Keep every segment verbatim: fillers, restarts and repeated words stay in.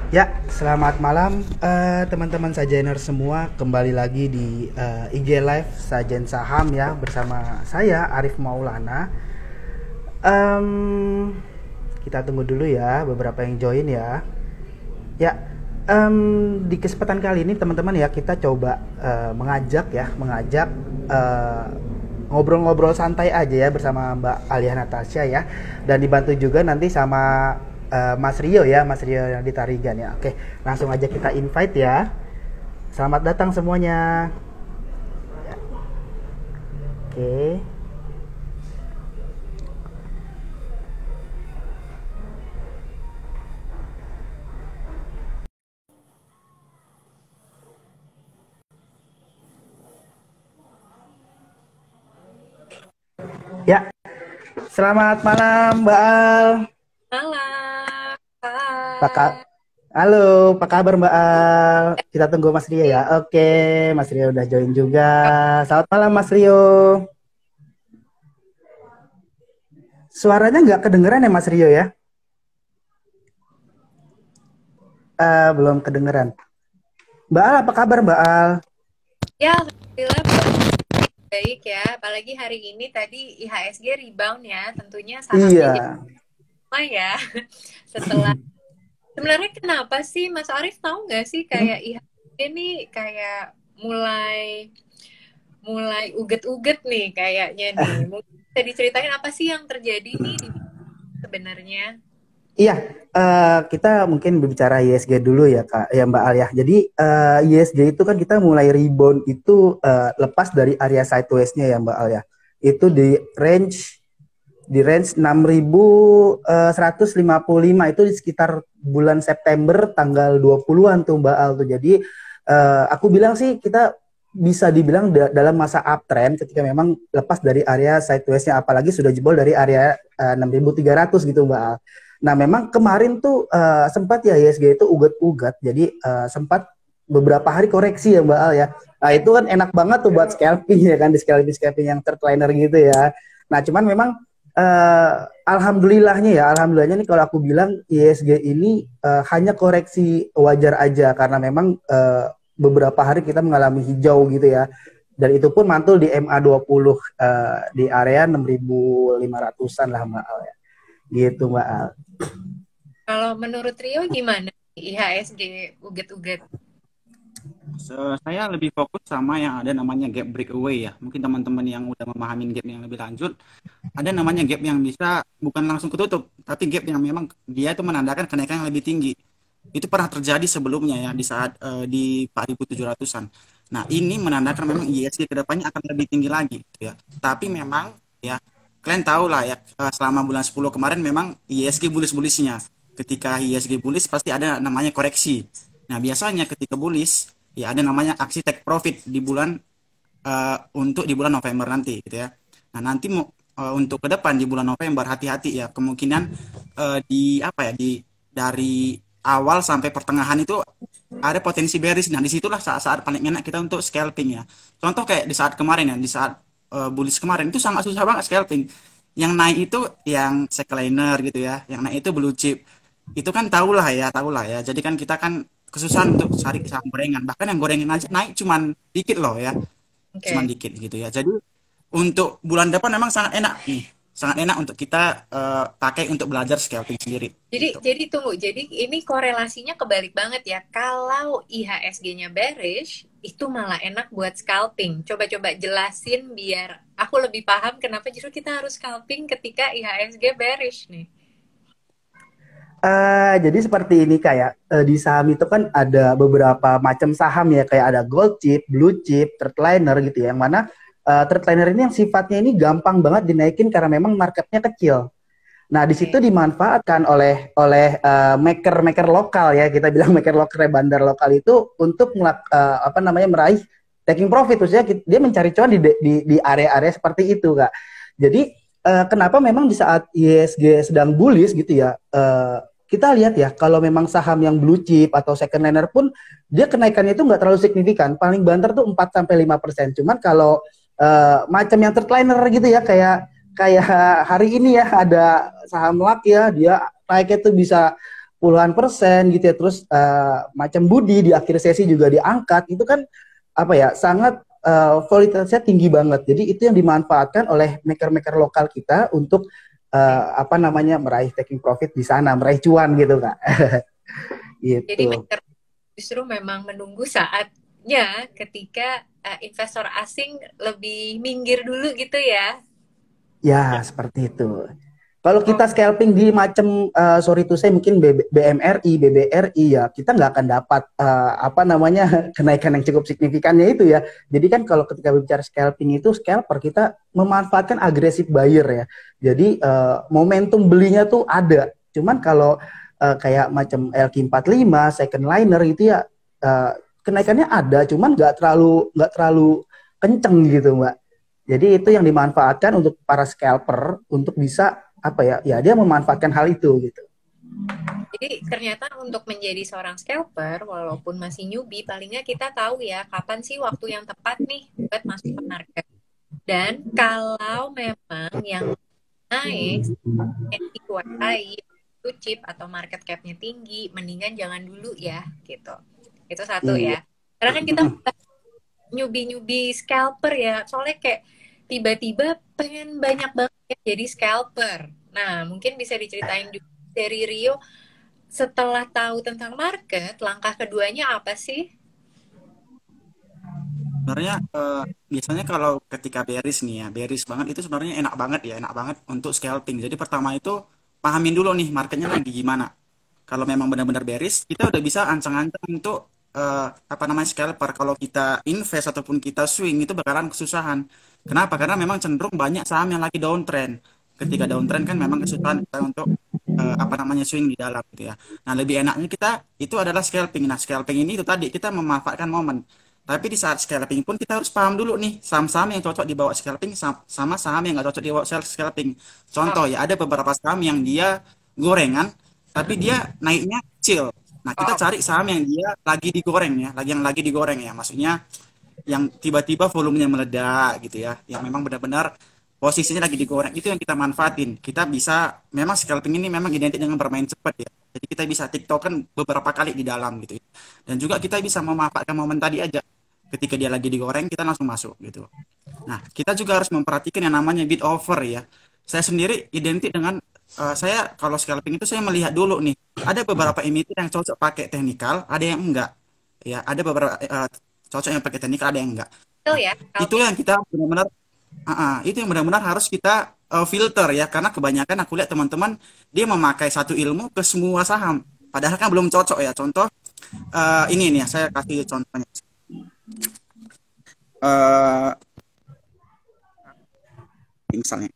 Ya, selamat malam eh, teman-teman Sajener semua. Kembali lagi di eh, I G Live Sajen Saham ya bersama saya Arif Maulana. Em, kita tunggu dulu ya beberapa yang join ya. Ya, em, di kesempatan kali ini teman-teman ya kita coba eh, mengajak ya, mengajak eh, ngobrol-ngobrol santai aja ya bersama Mbak Alia Natasha ya, dan dibantu juga nanti sama eh, Mas Rio ya, Mas Rio yang di Tarigan ya. Oke, langsung aja kita invite ya. Selamat datang semuanya. Oke. Ya, selamat malam Mbak Al. Malam, Pak, hai. halo, apa kabar Mbak Al? Kita tunggu Mas Rio ya. Oke, Mas Rio udah join juga. Selamat malam Mas Rio. Suaranya nggak kedengeran ya Mas Rio ya? Eh, belum kedengeran. Mbak Al, apa kabar Mbak Al? Ya, alhamdulillah baik ya. Apalagi hari ini tadi I H S G rebound ya. Tentunya sahamnya jadi Iya. lumayan ya. Setelah sebenarnya kenapa sih Mas Arief tahu nggak sih kayak I H S G ini kayak mulai mulai uget-uget nih kayaknya nih. Mungkin bisa diceritain apa sih yang terjadi nih di sebenarnya? Iya, eh, kita mungkin berbicara I S G dulu ya Kak, ya Mbak Al ya. Jadi eh, I S G itu kan kita mulai rebound itu eh, lepas dari area sideways-nya ya Mbak Al ya. Itu di range di range enam ribu seratus lima puluh lima itu di sekitar bulan September tanggal dua puluhan-an tuh Mbak Al tuh. Jadi eh, aku bilang sih kita bisa dibilang da- dalam masa uptrend ketika memang lepas dari area sideways-nya, apalagi sudah jebol dari area eh, enam ribu tiga ratus gitu Mbak Al. Nah, memang kemarin tuh eh, sempat ya I S G itu ugat-ugat. Jadi eh, sempat beberapa hari koreksi ya Mbak Al ya. Nah, Ya, itu kan enak banget tuh buat scalping ya kan, di scalping scalping yang third gitu ya. Nah, cuman memang eh, alhamdulillahnya ya, alhamdulillahnya nih kalau aku bilang I S G ini eh, hanya koreksi wajar aja karena memang eh, beberapa hari kita mengalami hijau gitu ya. Dan itu pun mantul di M A dua puluh eh, di area enam ribu lima ratusan lah Mbak Al ya. Gitu Mbak Al. kalau menurut Rio gimana I H S G uget-uget? Se- Saya lebih fokus sama yang ada namanya gap breakaway ya. Mungkin teman-teman yang udah memahami gap yang lebih lanjut, ada namanya gap yang bisa bukan langsung ketutup, tapi gap yang memang dia itu menandakan kenaikan yang lebih tinggi. Itu pernah terjadi sebelumnya ya di saat eh, di empat ribu tujuh ratusan. Nah, ini menandakan memang I S G kedepannya akan lebih tinggi lagi gitu ya. Tapi memang ya kalian tahu lah ya eh, selama bulan sepuluh kemarin memang I S G bullish-bullishnya. Ketika I S G bullish pasti ada namanya koreksi. Nah, biasanya ketika bullish ya ada namanya aksi take profit di bulan eh, untuk di bulan November nanti gitu ya. Nah, nanti mau eh, untuk ke depan di bulan November hati-hati ya, kemungkinan eh, di apa ya di dari awal sampai pertengahan itu ada potensi bearish. Nah, disitulah saat-saat paling enak kita untuk scalping ya. Contoh kayak di saat kemarin ya, di saat eh, bullish kemarin itu sangat susah banget scalping. Yang naik itu yang secliner gitu ya, yang naik itu blue chip. Itu kan tahulah ya, tahulah ya. Jadi kan kita kan kesusahan untuk cari saham gorengan. Bahkan yang gorengan aja naik cuman dikit loh ya, cuman Oke. dikit gitu ya. Jadi untuk bulan depan memang sangat enak nih, sangat enak untuk kita eh, pakai untuk belajar scalping sendiri Jadi, gitu. jadi tunggu. Jadi ini korelasinya kebalik banget ya. Kalau I H S G-nya bearish, itu malah enak buat scalping. Coba-coba jelasin biar aku lebih paham kenapa justru kita harus scalping ketika I H S G bearish nih. Eh, jadi seperti ini kayak eh, di saham itu kan ada beberapa macam saham ya, kayak ada gold chip, blue chip, third gitu ya. Yang mana eh, third ini yang sifatnya ini gampang banget dinaikin karena memang marketnya kecil. Nah, di situ Oke. dimanfaatkan oleh oleh eh, maker-maker lokal ya, kita bilang maker lokal, bandar lokal itu untuk melak, eh, apa namanya meraih taking profit, maksudnya dia mencari cuan di di di area-area seperti itu, Kak. Jadi eh, kenapa memang di saat I S G sedang bullish gitu ya, eh, kita lihat ya kalau memang saham yang blue chip atau second liner pun dia kenaikannya itu nggak terlalu signifikan, paling banter tuh empat sampai lima persen. Cuman kalau eh, macam yang third gitu ya, kayak kayak hari ini ya ada saham L A K ya, dia naiknya tuh bisa puluhan persen gitu ya, terus uh, macam Budi di akhir sesi juga diangkat, itu kan apa ya, sangat uh, volatilitasnya tinggi banget. Jadi itu yang dimanfaatkan oleh maker-maker lokal kita untuk uh, apa namanya meraih taking profit di sana, meraih cuan gitu Kak. Gitu. Jadi maker justru memang menunggu saatnya ketika uh, investor asing lebih minggir dulu gitu ya. Ya, seperti itu. Kalau kita scalping di macam uh, sorry to say mungkin B M R I, B B R I ya, kita nggak akan dapat uh, apa namanya kenaikan yang cukup signifikannya itu ya. Jadi kan kalau ketika bicara scalping itu, scalper kita memanfaatkan agresif buyer ya. Jadi uh, momentum belinya tuh ada. Cuman kalau uh, kayak macam L Q empat puluh lima, second liner itu ya uh, kenaikannya ada, cuman nggak terlalu nggak terlalu kenceng gitu Mbak. Jadi itu yang dimanfaatkan untuk para scalper untuk bisa apa ya, ya dia memanfaatkan hal itu gitu. Jadi ternyata untuk menjadi seorang scalper walaupun masih newbie, palingnya kita tahu ya kapan sih waktu yang tepat nih buat masuk ke market. Dan kalau memang yang naik yang dikuasai itu chip atau market cap-nya tinggi, mendingan jangan dulu ya gitu. Itu satu ya. Karena kan kita newbie-newbie scalper ya, soalnya kayak tiba-tiba pengen banyak banget jadi scalper. Nah, mungkin bisa diceritain juga dari Rio, setelah tahu tentang market, langkah keduanya apa sih? Sebenarnya uh, biasanya kalau ketika bearish nih ya, bearish banget itu sebenarnya enak banget ya, enak banget untuk scalping. Jadi pertama itu pahamin dulu nih marketnya lagi gimana. Kalau memang benar-benar bearish, kita udah bisa ancang-ancang untuk uh, apa namanya scalper. Kalau kita invest ataupun kita swing itu bakalan kesusahan. Kenapa? Karena memang cenderung banyak saham yang lagi downtrend. Ketika downtrend kan memang kesusahan kita untuk uh, apa namanya swing di dalam gitu ya. Nah, lebih enaknya kita itu adalah scalping. Nah, scalping ini itu tadi kita memanfaatkan momen. Tapi di saat scalping pun kita harus paham dulu nih saham-saham yang cocok dibawa scalping sama saham yang nggak cocok dibawa scalping. Contoh ya, ada beberapa saham yang dia gorengan tapi dia naiknya kecil. Nah, kita cari saham yang dia lagi digoreng ya, lagi yang lagi digoreng ya. Maksudnya yang tiba-tiba volumenya meledak gitu ya, yang memang benar-benar posisinya lagi digoreng, itu yang kita manfaatin. Kita bisa, memang scalping ini memang identik dengan bermain cepat ya. Jadi kita bisa tiktokan beberapa kali di dalam gitu ya. Dan juga kita bisa memanfaatkan momen tadi aja. Ketika dia lagi digoreng, kita langsung masuk gitu. Nah, kita juga harus memperhatikan yang namanya bid offer ya. Saya sendiri identik dengan uh, saya kalau scalping itu saya melihat dulu nih, ada beberapa emiten yang cocok pakai teknikal, ada yang enggak. Ya, ada beberapa uh, cocok yang pakai teknikal, ada yang enggak. Betul ya. Nah, itu yang kita benar-benar uh, uh, itu yang benar-benar harus kita uh, filter ya, karena kebanyakan aku lihat teman-teman dia memakai satu ilmu ke semua saham. Padahal kan belum cocok ya. Contoh uh, ini nih, saya kasih contohnya. Uh, misalnya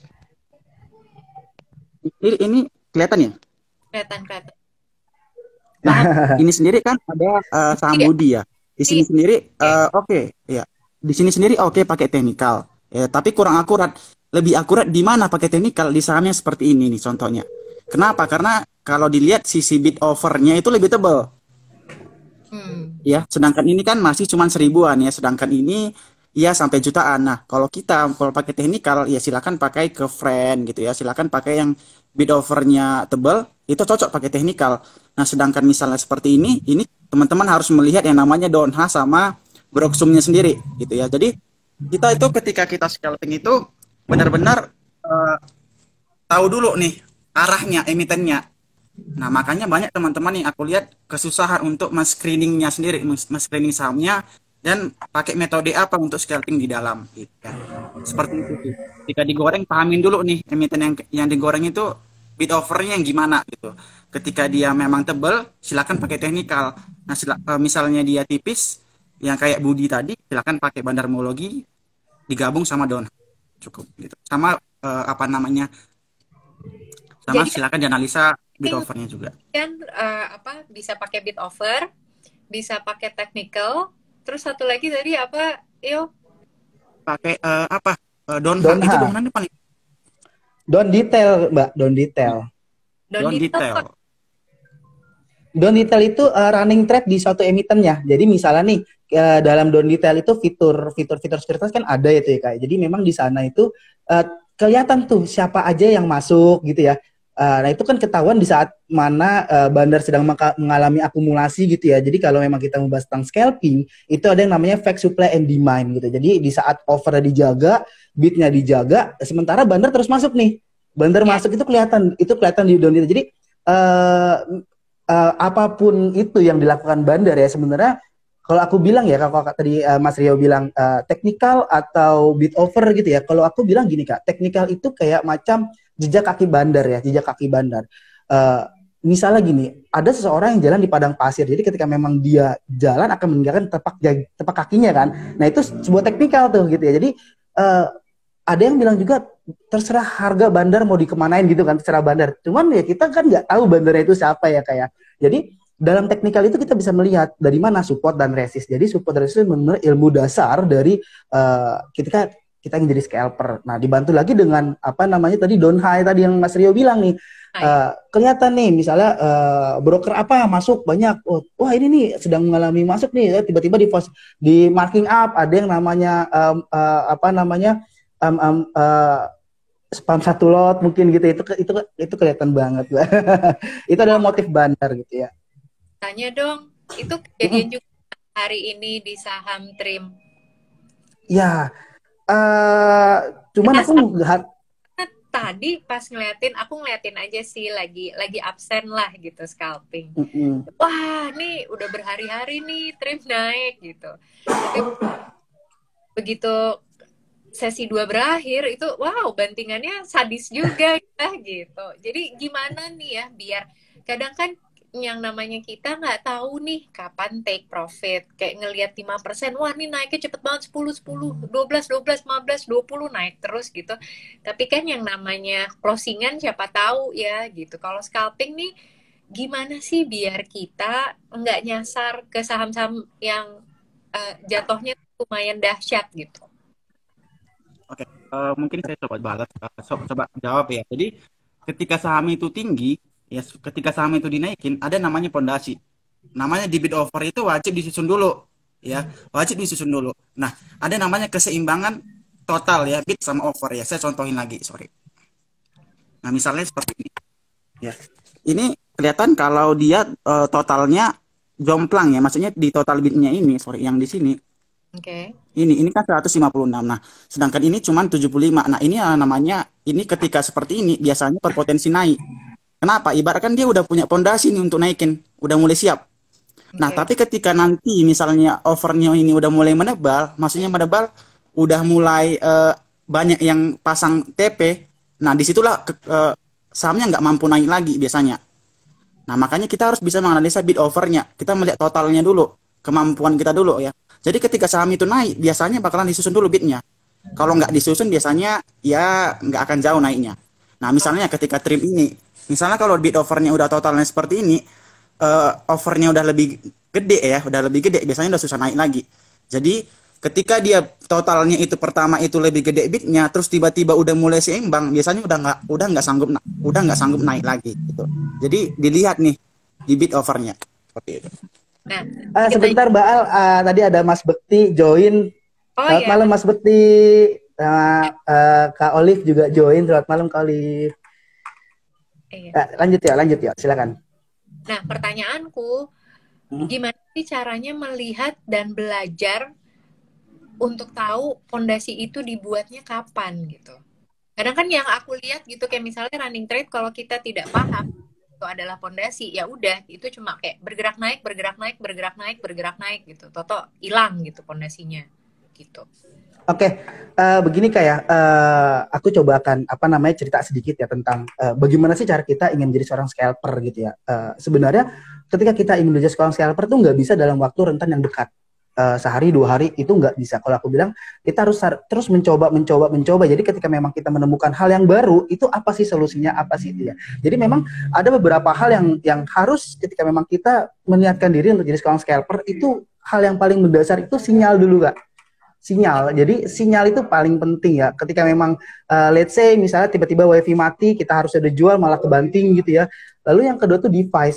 ini, ini kelihatan ya? Kelihatan, kelihatan. Nah, ini sendiri kan ada uh, saham Budi ya. Di sini sendiri uh, oke okay, ya. Di sini sendiri oke okay, pakai teknikal. Ya, tapi kurang akurat. Lebih akurat di mana pakai teknikal? Di sahamnya seperti ini nih contohnya. Kenapa? Karena kalau dilihat sisi bid offer-nya itu lebih tebal. Hmm. Ya, sedangkan ini kan masih cuma seribuan ya, sedangkan ini ya sampai jutaan. Nah, kalau kita kalau pakai teknikal ya silakan pakai ke friend gitu ya, silakan pakai yang bid offer-nya tebal, itu cocok pakai teknikal. Nah, sedangkan misalnya seperti ini, ini teman-teman harus melihat yang namanya Down H sama Broksumnya sendiri gitu ya. Jadi kita itu ketika kita scalping itu benar-benar uh, tahu dulu nih arahnya emitennya. Nah, makanya banyak teman-teman yang aku lihat kesusahan untuk men-screeningnya sendiri, men-screening sahamnya, dan pakai metode apa untuk scalping di dalam. Gitu ya. Seperti itu. Ketika digoreng, pahamin dulu nih emiten yang yang digoreng itu bid offer-nya yang gimana gitu. Ketika dia memang tebal, silakan pakai teknikal. Nah, sila, misalnya dia tipis, yang kayak Budi tadi, silakan pakai bandarmologi digabung sama Down. Cukup gitu. Sama uh, apa namanya? Sama Jadi, silakan dianalisa bid offer-nya juga. Kan uh, apa bisa pakai bid offer, bisa pakai technical, terus satu lagi tadi apa? Yo. Pakai uh, apa? Uh, Down H. Itu downannya paling Down detail, Mbak, down detail. Down, down detail. detail. Down detail itu uh, running trade di suatu emitennya. Jadi misalnya nih uh, dalam down detail itu fitur fitur fitur sekuritas kan ada itu ya Kak. Jadi memang di sana itu uh, kelihatan tuh siapa aja yang masuk gitu ya. Uh, nah itu kan ketahuan di saat mana uh, bandar sedang mengalami akumulasi gitu ya. Jadi kalau memang kita membahas tentang scalping, itu ada yang namanya fake supply and demand gitu. Jadi di saat offer dijaga, bidnya dijaga, sementara bandar terus masuk nih. Bandar yeah. masuk itu kelihatan, itu kelihatan di down itu. Jadi uh, uh, apapun itu yang dilakukan bandar ya sebenarnya. Kalau aku bilang ya, kalau tadi uh, Mas Rio bilang uh, teknikal atau bid over gitu ya. Kalau aku bilang gini Kak, teknikal itu kayak macam jejak kaki bandar ya, jejak kaki bandar. Uh, misalnya gini, ada seseorang yang jalan di padang pasir. Jadi ketika memang dia jalan akan meninggalkan tepak tepak kakinya kan. Nah itu sebuah teknikal tuh gitu ya. Jadi uh, ada yang bilang juga terserah harga bandar mau dikemanain gitu kan, terserah bandar. Cuman ya kita kan nggak tahu bandarnya itu siapa ya kayak. Jadi dalam teknikal itu kita bisa melihat dari mana support dan resist. Jadi support dan resist benar ilmu dasar dari uh, ketika kita ingin jadi scalper. Nah, dibantu lagi dengan apa namanya tadi down high tadi yang Mas Rio bilang nih. Uh, kelihatan nih misalnya uh, broker apa masuk banyak. Oh, wah ini nih sedang mengalami masuk nih tiba-tiba di di marking up ada yang namanya um, uh, apa namanya um, um, uh, spam satu lot mungkin gitu. Itu itu itu kelihatan banget. Itu adalah motif bandar gitu ya. Tanya dong, itu kejadian juga hari ini di saham Trim. Ya, uh, cuman nah, aku nggak. Tadi pas ngeliatin, aku ngeliatin aja sih lagi lagi absen lah gitu scalping. Mm-hmm. Wah, nih udah berhari-hari nih Trim naik gitu. Tapi begitu sesi dua berakhir itu, wow bantingannya sadis juga ya gitu. Jadi gimana nih ya biar kadang kan yang namanya kita nggak tahu nih kapan take profit, kayak ngelihat lima persen, wah ini naiknya cepet banget sepuluh, sepuluh, dua belas, dua belas, lima belas, dua puluh naik terus gitu. Tapi kan yang namanya closingan siapa tahu ya gitu. Kalau scalping nih gimana sih biar kita nggak nyasar ke saham-saham yang uh, jatuhnya lumayan dahsyat gitu. Oke, uh, mungkin saya coba balas, uh, coba jawab ya. Jadi ketika saham itu tinggi, ya ketika saham itu dinaikin ada namanya pondasi, namanya di bid over itu wajib disusun dulu ya, wajib disusun dulu. Nah ada namanya keseimbangan total ya, bid sama over ya. Saya contohin lagi, sorry. Nah misalnya seperti ini ya, ini kelihatan kalau dia uh, totalnya jomplang ya, maksudnya di total bidnya ini, sorry yang di sini. Oke. Okay. Ini ini kan seratus lima puluh enam. Nah, sedangkan ini cuma tujuh puluh lima. Nah, ini namanya ini ketika seperti ini biasanya berpotensi naik. Kenapa? Ibaratkan dia udah punya pondasi nih untuk naikin, udah mulai siap. Okay. Nah, tapi ketika nanti misalnya overnya ini udah mulai menebal, maksudnya menebal, udah mulai uh, banyak yang pasang T P. Nah, disitulah ke, uh, sahamnya nggak mampu naik lagi biasanya. Nah, makanya kita harus bisa menganalisa bid overnya. Kita melihat totalnya dulu, kemampuan kita dulu ya. Jadi ketika saham itu naik, biasanya bakalan disusun dulu bidnya. Kalau nggak disusun, biasanya ya nggak akan jauh naiknya. Nah, misalnya ketika Trim ini, misalnya kalau bid overnya udah totalnya seperti ini, uh, overnya udah lebih gede ya, udah lebih gede, biasanya udah susah naik lagi. Jadi ketika dia totalnya itu pertama itu lebih gede bidnya, terus tiba-tiba udah mulai seimbang, biasanya udah nggak udah nggak sanggup udah nggak sanggup naik lagi gitu. Jadi dilihat nih di bid overnya seperti itu. Nah, uh, sebentar Mbak Al, uh, tadi ada Mas Bekti join. Oh, selamat iya. malam Mas Bekti. Uh, uh, Kak Olive juga join. Selamat malam Kak Olive. Iya. Uh, lanjut ya, lanjut ya, silakan. Nah, pertanyaanku, hmm? gimana sih caranya melihat dan belajar untuk tahu fondasi itu dibuatnya kapan gitu? Kadang kan yang aku lihat gitu kayak misalnya running trade, kalau kita tidak paham itu adalah pondasi, ya udah itu cuma kayak bergerak naik, bergerak naik, bergerak naik, bergerak naik gitu. Toto hilang gitu pondasinya gitu. Oke, okay. uh, begini kayak uh, aku coba akan apa namanya cerita sedikit ya tentang uh, bagaimana sih cara kita ingin menjadi seorang scalper gitu ya. Uh, sebenarnya ketika kita ingin menjadi seorang scalper tuh nggak bisa dalam waktu rentan yang dekat. Uh, sehari dua hari itu nggak bisa. Kalau aku bilang kita harus terus mencoba mencoba mencoba. Jadi ketika memang kita menemukan hal yang baru, itu apa sih solusinya, apa sih itu ya. Jadi memang ada beberapa hal yang yang harus ketika memang kita meniatkan diri untuk jadi seorang scalper, itu hal yang paling mendasar itu sinyal dulu Kak. Sinyal. Jadi sinyal itu paling penting ya. Ketika memang uh, let's say misalnya tiba-tiba wifi mati, kita harus ada jual malah kebanting gitu ya. Lalu yang kedua tuh device. Jadi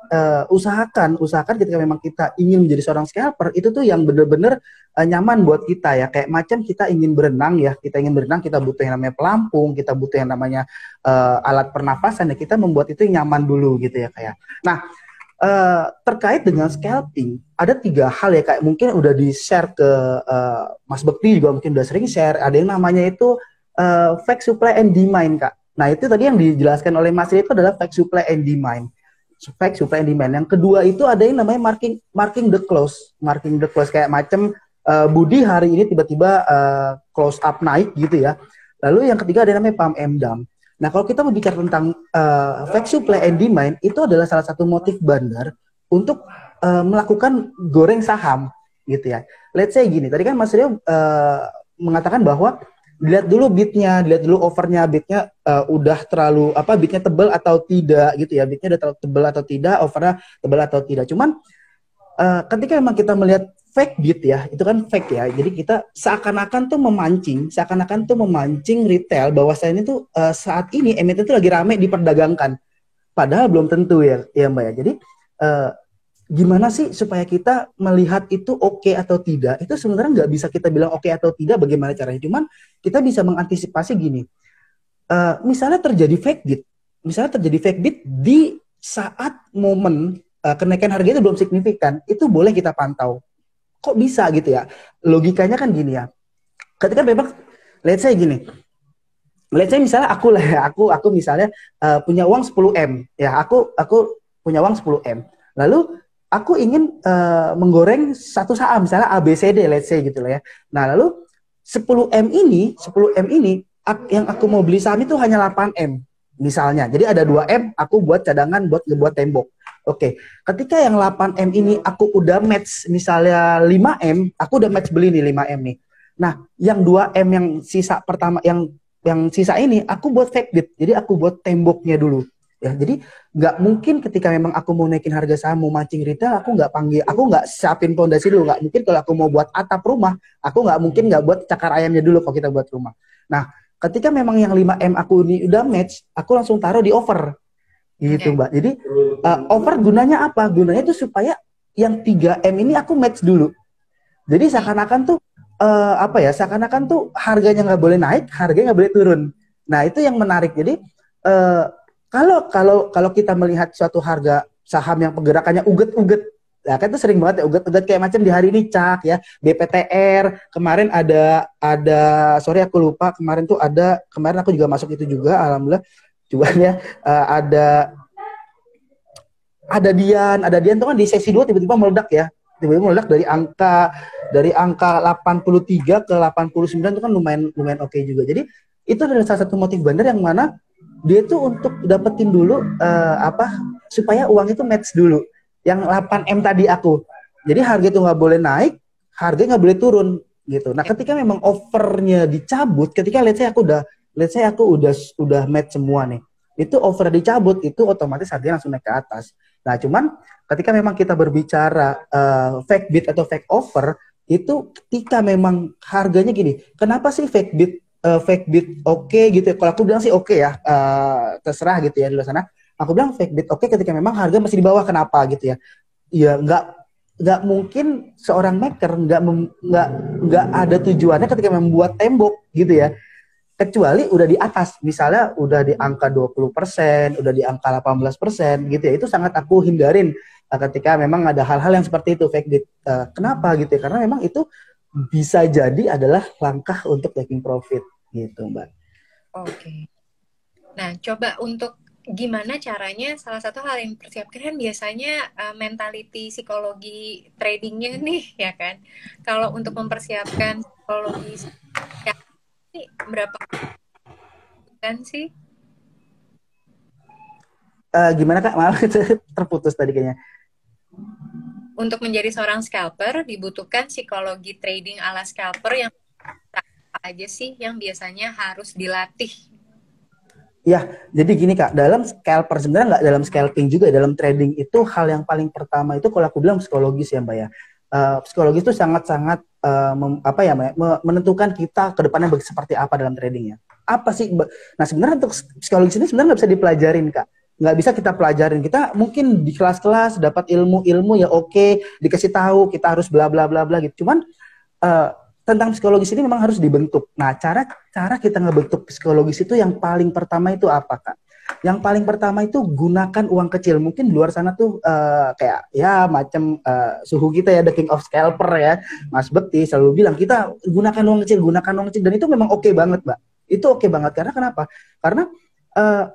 uh, usahakan usahakan ketika memang kita ingin menjadi seorang scalper itu tuh yang bener-bener uh, nyaman buat kita ya. Kayak macam kita ingin berenang ya, kita ingin berenang kita butuh yang namanya pelampung, kita butuh yang namanya uh, alat pernafasan ya, kita membuat itu yang nyaman dulu gitu ya kayak. Nah, uh, terkait dengan scalping ada tiga hal ya, kayak mungkin udah di-share ke uh, Mas Bekti juga mungkin udah sering share. Ada yang namanya itu uh, fake supply and demand, Kak. Nah, itu tadi yang dijelaskan oleh Mas itu adalah fake supply and demand. Fake supply and demand. Yang kedua itu ada yang namanya marking marking the close. Marking the close kayak macam uh, Budi hari ini tiba-tiba uh, close up naik gitu ya. Lalu yang ketiga ada yang namanya pump and dump. Nah, kalau kita berbicara tentang uh, fake supply and demand, itu adalah salah satu motif bandar untuk uh, melakukan goreng saham gitu ya. Let's say gini, tadi kan Mas Rio uh, mengatakan bahwa dilihat dulu bidnya, dilihat dulu overnya, bidnya uh, udah terlalu apa, bidnya tebal atau tidak gitu ya, bidnya udah terlalu tebal atau tidak, overnya tebal atau tidak. Cuman uh, ketika memang kita melihat fake bid ya, itu kan fake ya, jadi kita seakan-akan tuh memancing, seakan-akan tuh memancing retail bahwasanya tuh uh, saat ini emiten itu lagi rame diperdagangkan, padahal belum tentu ya, ya Mbak ya. Jadi uh, gimana sih supaya kita melihat itu oke okay atau tidak? Itu sebenarnya nggak bisa kita bilang oke okay atau tidak bagaimana caranya. Cuman kita bisa mengantisipasi gini. Uh, misalnya terjadi fake bid, misalnya terjadi fake bid di saat momen uh, kenaikan harga itu belum signifikan, itu boleh kita pantau. Kok bisa gitu ya? Logikanya kan gini ya. Ketika memang, let's say gini. Let's say misalnya aku lah ya, aku aku misalnya uh, punya uang sepuluh M, ya aku aku punya uang sepuluh M. Lalu aku ingin uh, menggoreng satu saham, misalnya A B C D, let's say gitu lah ya. Nah, lalu sepuluh M ini, sepuluh M ini, ak- yang aku mau beli saham itu hanya delapan M, misalnya. Jadi ada dua M, aku buat cadangan buat ngebuat tembok. Oke, ketika yang delapan M ini aku udah match, misalnya lima M, aku udah match beli nih lima M nih. Nah, yang dua M yang sisa pertama, yang yang sisa ini, aku buat fake bid. Jadi aku buat temboknya dulu. Ya, jadi nggak mungkin ketika memang aku mau naikin harga saham, mau mancing retail, aku nggak panggil, aku nggak siapin fondasi dulu, nggak mungkin kalau aku mau buat atap rumah, aku nggak mungkin nggak buat cakar ayamnya dulu kalau kita buat rumah. Nah, ketika memang yang lima M aku ini udah match, aku langsung taruh di over, gitu Mbak. Jadi uh, over gunanya apa? Gunanya itu supaya yang tiga M ini aku match dulu. Jadi seakan-akan tuh uh, apa ya? Seakan-akan tuh harganya nggak boleh naik, harganya nggak boleh turun. Nah, itu yang menarik. Jadi uh, Kalau kalau kalau kita melihat suatu harga saham yang pergerakannya uget-uget, ya kan itu sering banget ya uget-uget kayak macam di hari ini C A K ya, B P T R, kemarin ada ada sorry aku lupa, kemarin tuh ada, kemarin aku juga masuk itu juga, alhamdulillah juga ya, uh, ada ada Dian, ada Dian tuh kan di sesi dua tiba-tiba meledak ya. Tiba-tiba meledak dari angka dari angka delapan puluh tiga ke delapan puluh sembilan itu kan lumayan lumayan oke okay juga. Jadi itu adalah salah satu motif bandar yang mana dia tuh untuk dapetin dulu uh, apa supaya uang itu match dulu yang delapan M tadi aku. Jadi harga itu nggak boleh naik, harga nggak boleh turun gitu. Nah, ketika memang offernya dicabut, ketika let's say aku udah let's say aku udah udah match semua nih. Itu offer dicabut, itu otomatis harganya langsung naik ke atas. Nah, cuman ketika memang kita berbicara uh, fake bid atau fake offer, itu ketika memang harganya gini. Kenapa sih fake bid Uh, fake bid oke okay, gitu ya. Kalau aku bilang sih oke okay ya, uh, terserah gitu ya di luar sana. Aku bilang fake bid oke okay ketika memang harga masih di bawah. Kenapa gitu ya? Ya nggak nggak mungkin seorang maker nggak nggak nggak ada tujuannya ketika membuat tembok gitu ya. Kecuali udah di atas, misalnya udah di angka dua puluh persen, udah di angka delapan belas persen gitu ya. Itu sangat aku hindarin uh, ketika memang ada hal-hal yang seperti itu fake bid. Uh, kenapa gitu ya? Karena memang itu bisa jadi adalah langkah untuk taking profit. Gitu Mbak. Oke. Nah, coba untuk gimana caranya, salah satu hal yang dipersiapkan kan biasanya uh, mentality psikologi tradingnya nih, ya kan? Kalau untuk mempersiapkan psikologi ya, ini berapa kan sih? Uh, gimana Kak? Maaf terputus tadi kayaknya. Untuk menjadi seorang scalper dibutuhkan psikologi trading ala scalper yang aja sih yang biasanya harus dilatih? Ya, jadi gini Kak, dalam scalper sebenarnya nggak dalam scalping juga, dalam trading itu hal yang paling pertama itu kalau aku bilang psikologis ya Mbak ya. Uh, psikologis itu sangat-sangat uh, mem, apa ya Mbak, menentukan kita ke depannya seperti apa dalam tradingnya. Apa sih? Nah sebenarnya untuk psikologis ini sebenarnya nggak bisa dipelajarin Kak. nggak bisa kita pelajarin. Kita mungkin di kelas-kelas dapat ilmu-ilmu ya oke, dikasih tahu kita harus bla bla bla bla gitu. Cuman uh, tentang psikologis ini memang harus dibentuk. Nah, cara cara kita ngebentuk psikologis itu yang paling pertama itu apa, Kak? Yang paling pertama itu gunakan uang kecil. Mungkin di luar sana tuh uh, kayak ya macam uh, suhu kita ya, the king of scalper ya, Mas Bekti selalu bilang kita gunakan uang kecil, gunakan uang kecil, dan itu memang oke okay banget, Mbak. Itu oke okay banget karena kenapa? Karena uh,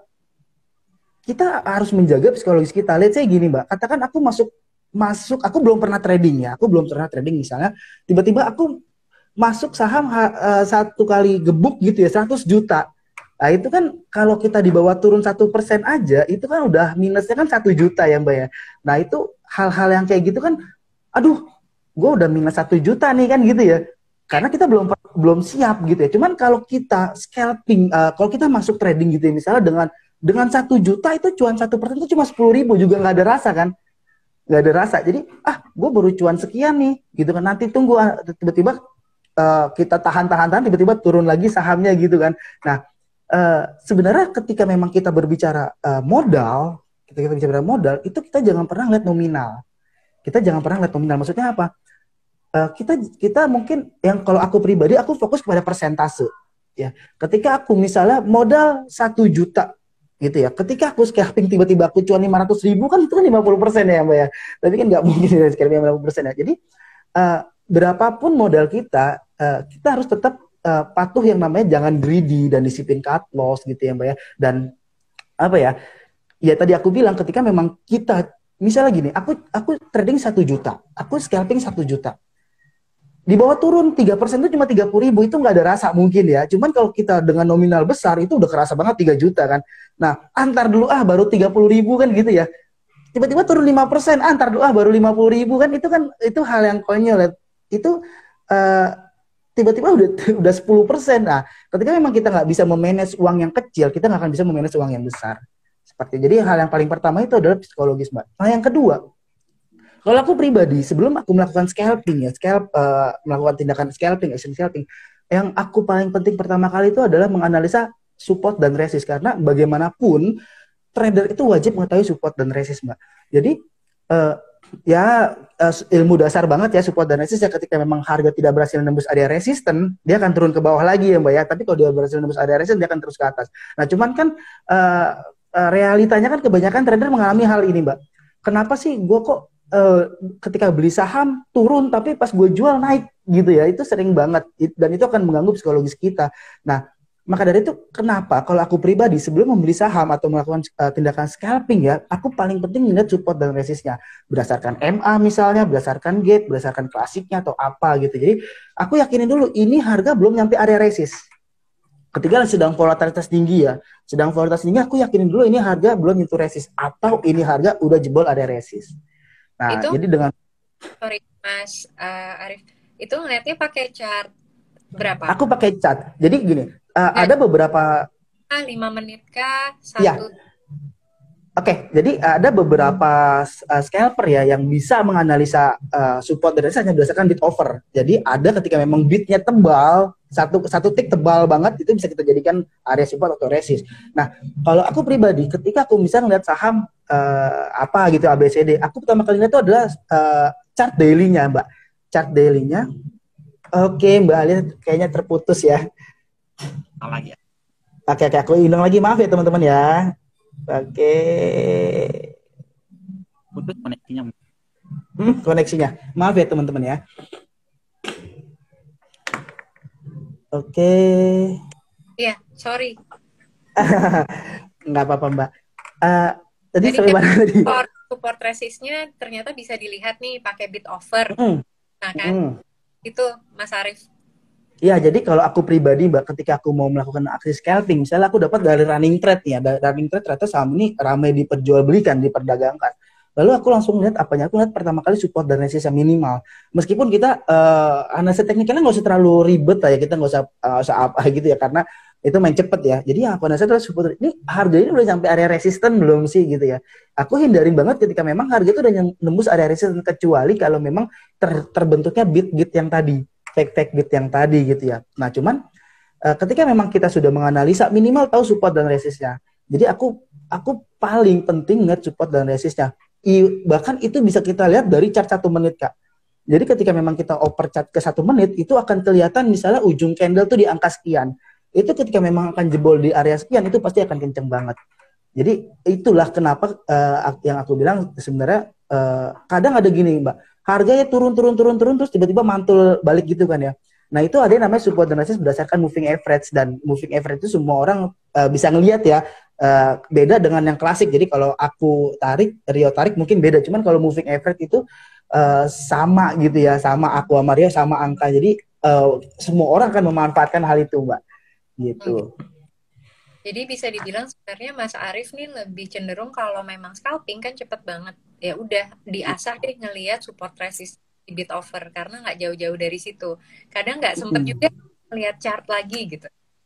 kita harus menjaga psikologis kita. Let's say gini, Mbak, katakan aku masuk masuk, aku belum pernah trading ya, aku belum pernah trading misalnya, tiba-tiba aku masuk saham uh, satu kali gebuk gitu ya, seratus juta. Nah itu kan kalau kita di bawah turun satu persen aja, itu kan udah minusnya kan satu juta ya Mbak ya. Nah itu hal-hal yang kayak gitu kan, aduh, gue udah minus satu juta nih kan gitu ya. Karena kita belum belum siap gitu ya. Cuman kalau kita scalping, uh, kalau kita masuk trading gitu ya, misalnya dengan dengan satu juta itu cuan satu persen itu cuma sepuluh ribu juga nggak ada rasa kan, nggak ada rasa. Jadi ah, gue baru cuan sekian nih, gitu kan. Nanti tunggu ah, tiba-tiba uh, kita tahan-tahan-tahan, tiba-tiba turun lagi sahamnya gitu kan. Nah Uh, sebenarnya ketika memang kita berbicara uh, modal, ketika kita bicara modal, itu kita jangan pernah lihat nominal. Kita jangan pernah lihat nominal. Maksudnya apa? Uh, kita kita mungkin yang kalau aku pribadi, aku fokus kepada persentase. Ya, ketika aku misalnya modal satu juta, gitu ya. Ketika aku scalping tiba-tiba aku cuan lima ratus ribu, kan itu kan lima puluh persen ya Mbak ya. Tapi kan nggak mungkin ya scalping lima puluh persen ya. Jadi uh, berapapun modal kita, uh, kita harus tetap Uh, patuh yang namanya jangan greedy dan disiplin cut loss gitu ya Mbak ya. Dan apa ya, ya tadi aku bilang ketika memang kita misalnya gini, aku aku trading satu juta, aku scalping satu juta, di bawah turun tiga persen itu cuma tiga puluh ribu, itu nggak ada rasa mungkin ya. Cuman kalau kita dengan nominal besar itu udah kerasa banget tiga juta kan. Nah antar dulu ah baru tiga puluh ribu kan gitu ya, tiba-tiba turun lima persen, antar dulu ah baru lima puluh ribu kan, itu kan itu hal yang konyol ya. Itu uh, tiba-tiba udah udah sepuluh persen. Nah, ketika memang kita nggak bisa memanage uang yang kecil, kita nggak akan bisa memanage uang yang besar. Seperti jadi hal yang paling pertama itu adalah psikologis, Mbak. Nah, yang kedua, kalau aku pribadi sebelum aku melakukan scalping ya, scalp uh, melakukan tindakan scalping, action scalping, yang aku paling penting pertama kali itu adalah menganalisa support dan resist, karena bagaimanapun trader itu wajib mengetahui support dan resist, Mbak. Jadi uh, ya uh, ilmu dasar banget ya support dan resist ya. Ketika memang harga tidak berhasil nembus area resisten, dia akan turun ke bawah lagi ya Mbak ya. Tapi kalau dia berhasil nembus area resisten, dia akan terus ke atas. Nah cuman kan uh, uh, realitanya kan kebanyakan trader mengalami hal ini Mbak. Kenapa sih gue kok uh, ketika beli saham turun tapi pas gue jual naik gitu ya. Itu sering banget dan itu akan mengganggu psikologis kita. Nah maka dari itu kenapa kalau aku pribadi sebelum membeli saham atau melakukan uh, tindakan scalping ya, aku paling penting melihat support dan resistnya berdasarkan M A misalnya, berdasarkan gate, berdasarkan klasiknya atau apa gitu. Jadi aku yakinin dulu ini harga belum nyampe area resist. Ketika sedang volatilitas tinggi ya, sedang volatilitas tinggi, aku yakinin dulu ini harga belum nyentuh resist atau ini harga udah jebol area resist. Nah itu, jadi dengan sorry Mas uh, Arif, itu ngeliatnya pakai chart berapa? Aku pakai chart. Jadi gini. Uh, ada beberapa lima menit kah? Satu. Ya. Oke, okay, jadi ada beberapa uh, scalper ya yang bisa menganalisa uh, support dan resist hanya berdasarkan bid offer. Jadi ada ketika memang bidnya tebal, satu satu tick tebal banget, itu bisa kita jadikan area support atau resist. Nah, kalau aku pribadi, ketika aku bisa ngeliat saham uh, apa gitu A B C D, aku pertama kali lihat itu adalah uh, chart daily-nya, Mbak. Chart daily-nya. Oke, okay, Mbak Alia kayaknya terputus ya. Lagi ya. Oke, oke, aku undang lagi, maaf ya teman-teman ya. Oke. Putus koneksinya. Hmm, koneksinya. Maaf ya teman-teman ya. Oke. Iya, sorry. Nggak apa-apa Mbak. Uh, tadi Jadi sampai mana tadi? Support, support resistnya ternyata bisa dilihat nih pakai bid offer. Mm. Nah kan, mm. itu Mas Arif. Ya, jadi kalau aku pribadi, Mbak, ketika aku mau melakukan aksi scalping, misalnya aku dapat dari running trade ya, dari running trade ternyata saham ini ramai diperjualbelikan, diperdagangkan. Lalu aku langsung lihat apanya, aku lihat pertama kali support dan resist yang minimal. Meskipun kita uh, analisa teknikalnya nggak usah terlalu ribet lah ya, kita nggak usah, uh, usah apa gitu ya, karena itu main cepet ya. Jadi yang aku analisa adalah support, ini harga ini udah sampai area resisten belum sih gitu ya. Aku hindarin banget ketika memang harga itu udah nembus area resisten, kecuali kalau memang ter, terbentuknya bid-bid yang tadi. Fake-fake bid yang tadi gitu ya. Nah cuman uh, ketika memang kita sudah menganalisa minimal tahu support dan resistnya, Jadi aku aku paling penting nge support dan resistnya. I, bahkan itu bisa kita lihat dari chart satu menit Kak. Jadi ketika memang kita oper chart ke satu menit, itu akan kelihatan misalnya ujung candle tuh di angka sekian. Itu ketika memang akan jebol di area sekian, itu pasti akan kenceng banget. Jadi itulah kenapa uh, yang aku bilang sebenarnya uh, kadang ada gini Mbak, harganya turun turun turun turun terus tiba-tiba mantul balik gitu kan ya. Nah itu ada yang namanya support dan resistance berdasarkan moving average, dan moving average itu semua orang uh, bisa ngelihat ya. Uh, beda dengan yang klasik. Jadi kalau aku tarik, Rio tarik mungkin beda. Cuman kalau moving average itu uh, sama gitu ya, sama aku sama Rio sama angka. Jadi uh, semua orang akan memanfaatkan hal itu Mbak. Gitu. Hmm. Jadi bisa dibilang sebenarnya Mas Arief nih lebih cenderung kalau memang scalping kan cepet banget. Ya udah diasah deh ngelihat support resist di bid offer karena nggak jauh-jauh dari situ. Kadang nggak sempet juga ngelihat chart lagi gitu.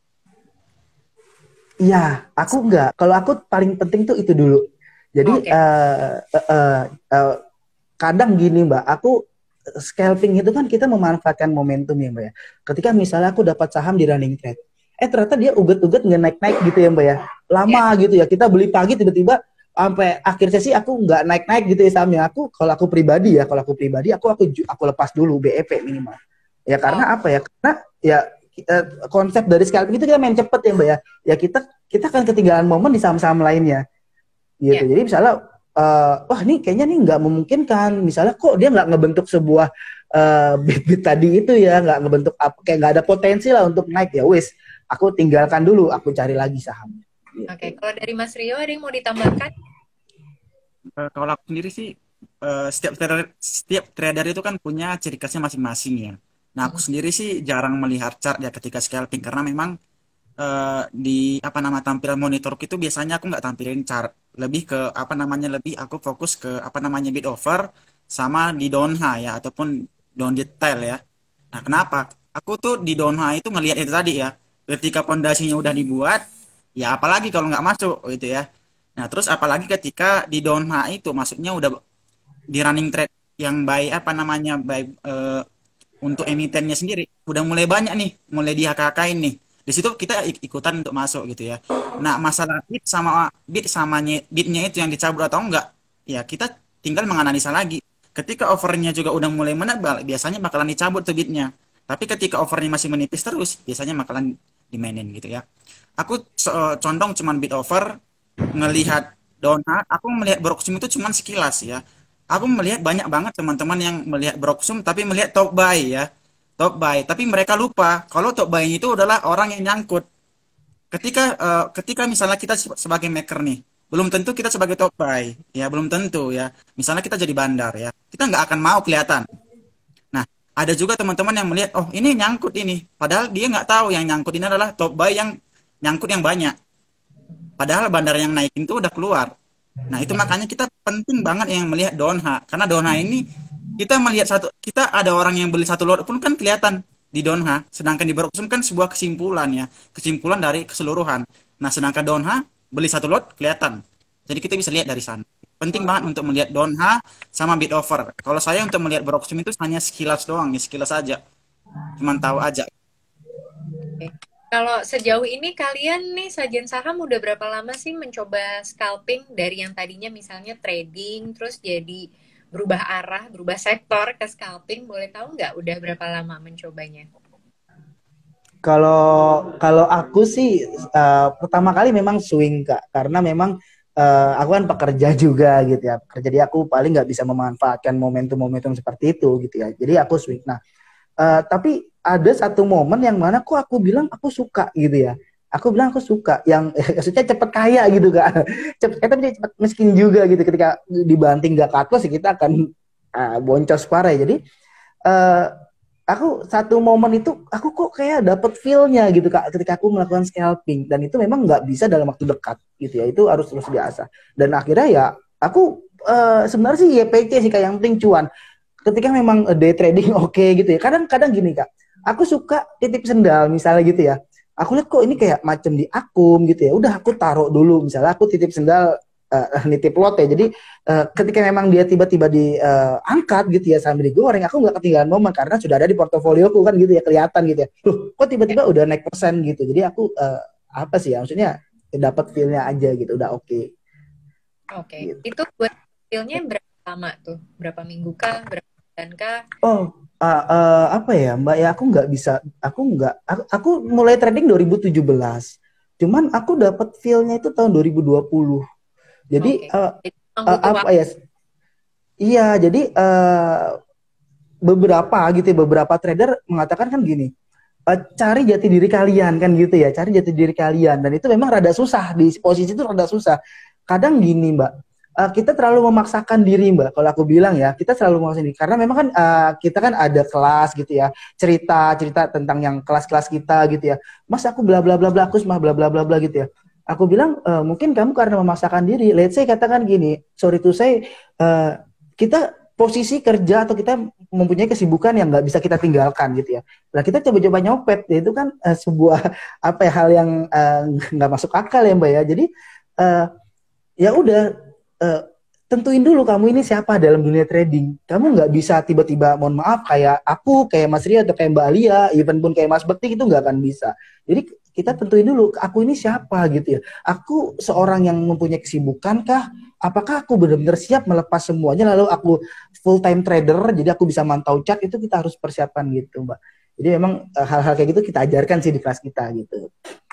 Iya, aku enggak. Kalau aku paling penting tuh itu dulu. Jadi okay. uh, uh, uh, uh, kadang gini Mbak, aku scalping itu kan kita memanfaatkan momentum ya Mbak ya. Ketika misalnya aku dapat saham di running trade, eh ternyata dia uget-uget nggak naik-naik gitu ya Mbak ya. Lama yeah. gitu ya, kita beli pagi tiba-tiba sampai akhir sesi aku nggak naik-naik gitu ya sahamnya. Aku kalau aku pribadi ya, kalau aku pribadi aku aku aku lepas dulu B E P minimal. Ya karena oh. apa ya? Karena ya kita, konsep dari scalping itu kita main cepet ya Mbak ya. Ya kita kita akan ketinggalan momen di saham-saham lainnya. Gitu. Yeah. Jadi misalnya uh, wah ini kayaknya nih nggak memungkinkan. Misalnya kok dia nggak ngebentuk sebuah uh, bit-bit tadi itu ya, nggak ngebentuk apa, kayak nggak ada potensi lah untuk naik ya wis. Aku tinggalkan dulu, aku cari lagi saham. Gitu. Oke, okay. Kalau dari Mas Rio ada yang mau ditambahkan? Uh, kalau aku sendiri sih uh, setiap trader, setiap trader itu kan punya ciri khasnya masing-masing ya. Nah aku hmm. sendiri sih jarang melihat chart ya ketika scalping karena memang uh, di apa nama tampilan monitor itu biasanya aku nggak tampilin chart, lebih ke apa namanya lebih aku fokus ke apa namanya bid offer sama di down high ya ataupun down detail ya. Nah kenapa? Aku tuh di down high itu ngelihat itu tadi ya. Ketika pondasinya udah dibuat, ya apalagi kalau nggak masuk gitu ya. Nah terus apalagi ketika di down high itu maksudnya udah di running trade yang baik apa namanya baik uh, untuk emitennya sendiri udah mulai banyak nih, mulai di H K K-in nih. Di situ kita ik ikutan untuk masuk gitu ya. Nah masalah bid sama bid sama bidnya itu yang dicabut atau enggak, ya kita tinggal menganalisa lagi. Ketika overnya juga udah mulai menebal, biasanya bakalan dicabut tuh bidnya. Tapi ketika overnya masih menipis terus, biasanya bakalan dimainin gitu ya. Aku uh, condong cuman bid over, ngelihat donat, aku melihat Broksum itu cuman sekilas ya. Aku melihat banyak banget teman-teman yang melihat Broksum tapi melihat top buy ya. Top buy, tapi mereka lupa kalau top buy itu adalah orang yang nyangkut. Ketika uh, ketika misalnya kita sebagai maker nih, belum tentu kita sebagai top buy, ya belum tentu ya. Misalnya kita jadi bandar ya, kita nggak akan mau kelihatan. Ada juga teman-teman yang melihat, oh ini nyangkut ini. Padahal dia nggak tahu yang nyangkut ini adalah top buy yang nyangkut yang banyak. Padahal bandar yang naikin itu udah keluar. Nah itu makanya kita penting banget yang melihat Donha. Karena Donha ini kita melihat satu, kita ada orang yang beli satu lot pun kan kelihatan di Donha. Sedangkan di Broksum kan sebuah kesimpulan ya. Kesimpulan dari keseluruhan. Nah sedangkan Donha beli satu lot kelihatan. Jadi kita bisa lihat dari sana. Penting banget untuk melihat Donha sama bid offer. Kalau saya untuk melihat Broksum itu hanya sekilas doang, ya sekilas aja. Cuman tahu aja. Oke. Kalau sejauh ini kalian nih Sajen Saham udah berapa lama sih mencoba scalping dari yang tadinya misalnya trading terus jadi berubah arah, berubah sektor ke scalping? Boleh tahu nggak udah berapa lama mencobanya? Kalau kalau aku sih uh, pertama kali memang swing Kak, karena memang Uh, aku kan pekerja juga gitu ya. Jadi aku paling nggak bisa memanfaatkan momentum-momentum seperti itu gitu ya. Jadi aku swing. Nah, uh, tapi ada satu momen yang mana kok aku bilang aku suka gitu ya. Aku bilang aku suka yang maksudnya cepet kaya gitu Kak. Cepet kaya tapi cepet miskin juga gitu. Ketika dibanting nggak cut loss kita akan uh, boncos parah. Jadi uh, aku satu momen itu aku kok kayak dapet feel-nya gitu Kak ketika aku melakukan scalping, dan itu memang nggak bisa dalam waktu dekat gitu ya, itu harus terus diasah. Dan akhirnya ya aku uh, sebenarnya sih Y P C sih kayak yang penting cuan. Ketika memang day trading oke okay, gitu ya. Kadang-kadang gini Kak, aku suka titip sendal misalnya gitu ya. Aku lihat kok ini kayak macam di akum gitu ya. Udah aku taruh dulu, misalnya aku titip sendal uh, nitip lot ya. Jadi uh, ketika memang dia tiba-tiba diangkat uh, gitu ya sambil digoreng, aku nggak ketinggalan momen karena sudah ada di portofolioku kan gitu ya, kelihatan gitu ya. Loh, kok tiba-tiba udah naik persen gitu. Jadi aku uh, apa sih ya maksudnya dapat feel-nya aja gitu, udah oke. Okay. Oke, okay. Gitu. Itu buat feel-nya berapa lama tuh? Berapa minggu kah? Berapa bulan kah? Oh, uh, uh, apa ya Mbak ya, aku nggak bisa, aku nggak, aku, aku mulai trading dua ribu tujuh belas. Cuman aku dapat feel-nya itu tahun dua ribu dua puluh. Jadi, okay. uh, uh, apa ya? Iya, jadi uh, beberapa gitu ya, beberapa trader mengatakan kan gini, uh, cari jati diri kalian kan gitu ya, cari jati diri kalian, dan itu memang rada susah, di posisi itu rada susah. Kadang gini Mbak, uh, kita terlalu memaksakan diri Mbak, kalau aku bilang ya, kita terlalu memaksakan diri, karena memang kan uh, kita kan ada kelas gitu ya, cerita-cerita tentang yang kelas-kelas kita gitu ya, mas aku bla bla bla bla, aku mah bla bla bla bla gitu ya. Aku bilang, uh, mungkin kamu karena memaksakan diri, let's say katakan gini, sorry to say, uh, kita posisi kerja atau kita mempunyai kesibukan yang nggak bisa kita tinggalkan gitu ya. Nah kita coba-coba nyopet, ya itu kan uh, sebuah apa ya, hal yang nggak uh, masuk akal ya Mbak ya. Jadi uh, ya udah uh, tentuin dulu kamu ini siapa dalam dunia trading. Kamu nggak bisa tiba-tiba, mohon maaf, kayak aku, kayak Mas Ria atau kayak Mbak Alia, even pun kayak Mas Bekti, itu nggak akan bisa. Jadi kita tentuin dulu, aku ini siapa gitu ya. Aku seorang yang mempunyai kesibukan kah? Apakah aku benar-benar siap melepas semuanya lalu aku full time trader, jadi aku bisa mantau chart, itu kita harus persiapan gitu Mbak. Jadi memang uh, hal-hal kayak gitu kita ajarkan sih di kelas kita gitu.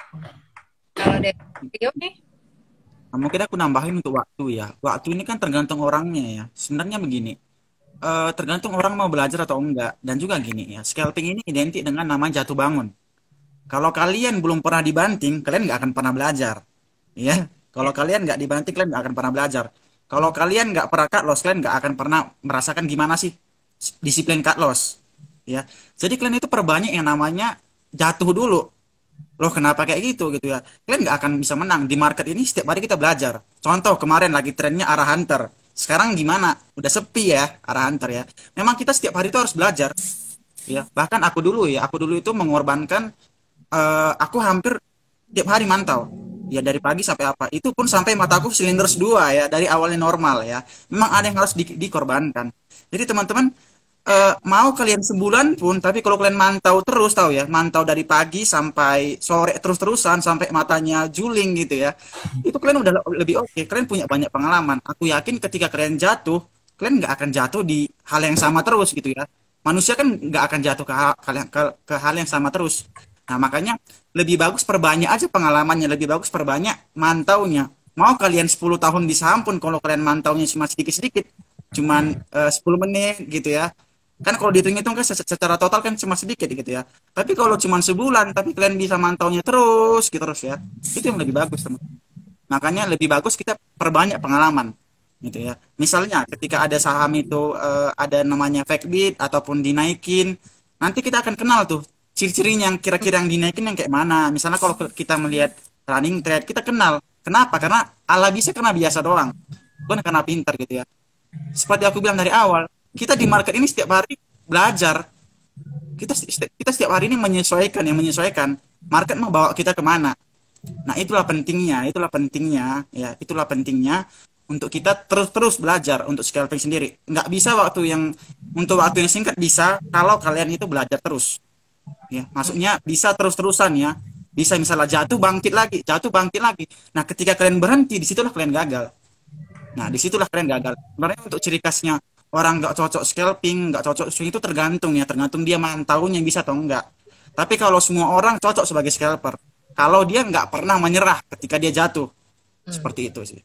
Kalau dari video nih? Nah, mungkin aku nambahin untuk waktu ya. Waktu ini kan tergantung orangnya ya. Sebenarnya begini, uh, tergantung orang mau belajar atau enggak. Dan juga gini ya, scalping ini identik dengan nama jatuh bangun. Kalau kalian belum pernah dibanting, kalian nggak akan pernah belajar. Ya, kalau kalian nggak dibanting, kalian nggak akan pernah belajar. Kalau kalian nggak pernah cut loss, kalian nggak akan pernah merasakan gimana sih disiplin cut loss. Ya, jadi kalian itu perbanyak yang namanya jatuh dulu. Loh kenapa kayak gitu gitu ya? Kalian nggak akan bisa menang di market ini. Setiap hari kita belajar. Contoh kemarin lagi trennya arah hunter. Sekarang gimana? Udah sepi ya arah hunter ya. Memang kita setiap hari itu harus belajar. Ya, bahkan aku dulu ya, aku dulu itu mengorbankan. Uh, aku hampir tiap hari mantau ya, dari pagi sampai apa, itu pun sampai mataku silinders dua ya, dari awalnya normal ya. Memang ada yang harus di, dikorbankan. Jadi teman-teman, uh, mau kalian sebulan pun, tapi kalau kalian mantau terus, tahu ya, mantau dari pagi sampai sore terus-terusan sampai matanya juling gitu ya, itu kalian udah lebih oke, okay. Kalian punya banyak pengalaman. Aku yakin ketika kalian jatuh, kalian nggak akan jatuh di hal yang sama terus gitu ya. Manusia kan nggak akan jatuh ke hal, ke, ke hal yang sama terus. Nah, makanya lebih bagus perbanyak aja pengalamannya, lebih bagus perbanyak mantaunya. Mau kalian sepuluh tahun di saham pun, kalau kalian mantaunya cuma sedikit-sedikit, cuman uh, sepuluh menit gitu ya. Kan kalau dihitung-hitung kan secara total kan cuma sedikit gitu ya. Tapi kalau cuma sebulan, tapi kalian bisa mantaunya terus gitu terus ya. Itu yang lebih bagus, teman. Makanya lebih bagus kita perbanyak pengalaman gitu ya. Misalnya ketika ada saham itu uh, ada namanya fake beat ataupun dinaikin, nanti kita akan kenal tuh ciri-cirinya yang kira-kira yang dinaikin yang kayak mana. Misalnya kalau kita melihat running trade, kita kenal. Kenapa? Karena ala bisa karena biasa doang. Bukan karena pintar gitu ya. Seperti aku bilang dari awal, kita di market ini setiap hari belajar. Kita kita setiap hari ini menyesuaikan, yang menyesuaikan. Market mau bawa kita kemana. Nah, itulah pentingnya, itulah pentingnya, ya, itulah pentingnya untuk kita terus-terus belajar untuk scalping sendiri. Nggak bisa waktu yang, untuk waktu yang singkat bisa, kalau kalian itu belajar terus. Ya, maksudnya bisa terus-terusan ya. Bisa misalnya jatuh bangkit lagi, jatuh bangkit lagi. Nah, ketika kalian berhenti, disitulah kalian gagal. Nah, disitulah kalian gagal. Sebenarnya untuk ciri khasnya orang nggak cocok scalping, nggak cocok swing itu tergantung ya, tergantung dia mantaunya bisa atau enggak. Tapi kalau semua orang cocok sebagai scalper, kalau dia nggak pernah menyerah ketika dia jatuh, hmm. seperti itu sih.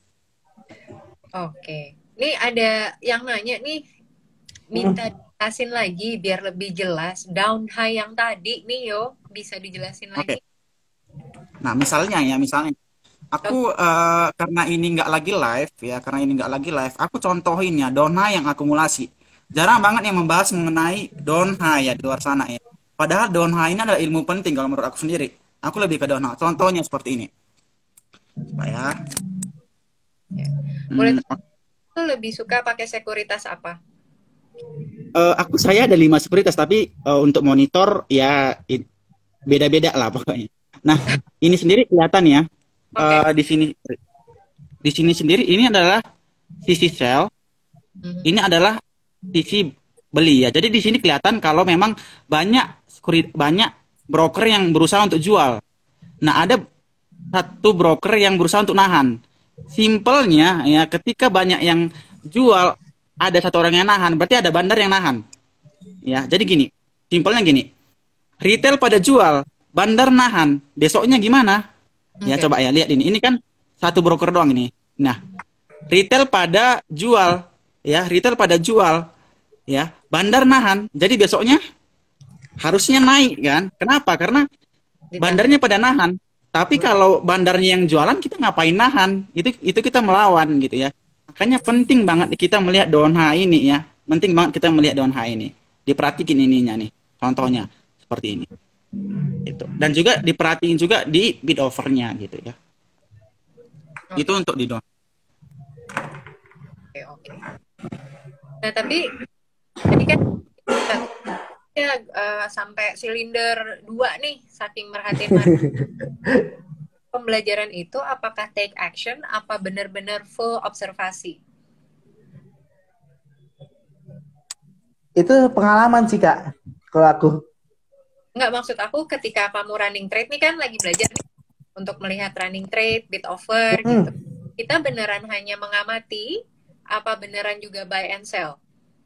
Oke, nih ada yang nanya nih, minta jelasin lagi biar lebih jelas down high yang tadi nih yo, bisa dijelasin lagi. Oke. Nah misalnya ya, misalnya aku uh, karena ini nggak lagi live ya, karena ini nggak lagi live, aku contohin ya down high yang akumulasi. Jarang banget yang membahas mengenai down high ya di luar sana ya. Padahal down high ini adalah ilmu penting kalau menurut aku sendiri. Aku lebih ke down high. Contohnya seperti ini. Ya. Ya. Boleh hmm. lebih suka pakai sekuritas apa? Uh, aku saya ada lima sekuritas, tapi uh, untuk monitor ya beda-beda lah pokoknya. Nah ini sendiri kelihatan ya, okay. uh, di sini di sini sendiri ini adalah sisi sell, mm-hmm. ini adalah sisi beli ya. Jadi di sini kelihatan kalau memang banyak banyak broker yang berusaha untuk jual. Nah ada satu broker yang berusaha untuk nahan. Simpelnya ya, ketika banyak yang jual, ada satu orang yang nahan, berarti ada bandar yang nahan. Ya, jadi gini, simpelnya gini. Retail pada jual, bandar nahan, besoknya gimana? Ya, Oke. coba ya lihat ini. Ini kan satu broker doang ini. Nah, retail pada jual, ya, retail pada jual, ya, bandar nahan. Jadi besoknya harusnya naik kan? Kenapa? Karena Ditahan. bandarnya pada nahan. Tapi kalau bandarnya yang jualan, kita ngapain nahan? Itu itu kita melawan gitu ya. Makanya penting banget kita melihat D O N H ini ya. Penting banget kita melihat D O N H ini. Diperhatikan ininya nih. Contohnya seperti ini. Itu. Dan juga diperhatiin juga di bid overnya gitu ya. Oke. Itu untuk di D O N H. Oke, oke. Nah, tapi tadi kan ya eh, sampai silinder dua nih, saking merhatiin market. Pembelajaran itu apakah take action, apa benar-benar full observasi? Itu pengalaman sih Kak, kalau aku. Nggak, maksud aku ketika kamu running trade nih kan lagi belajar nih untuk melihat running trade, bid offer Hmm. gitu. Kita beneran hanya mengamati, apa beneran juga buy and sell?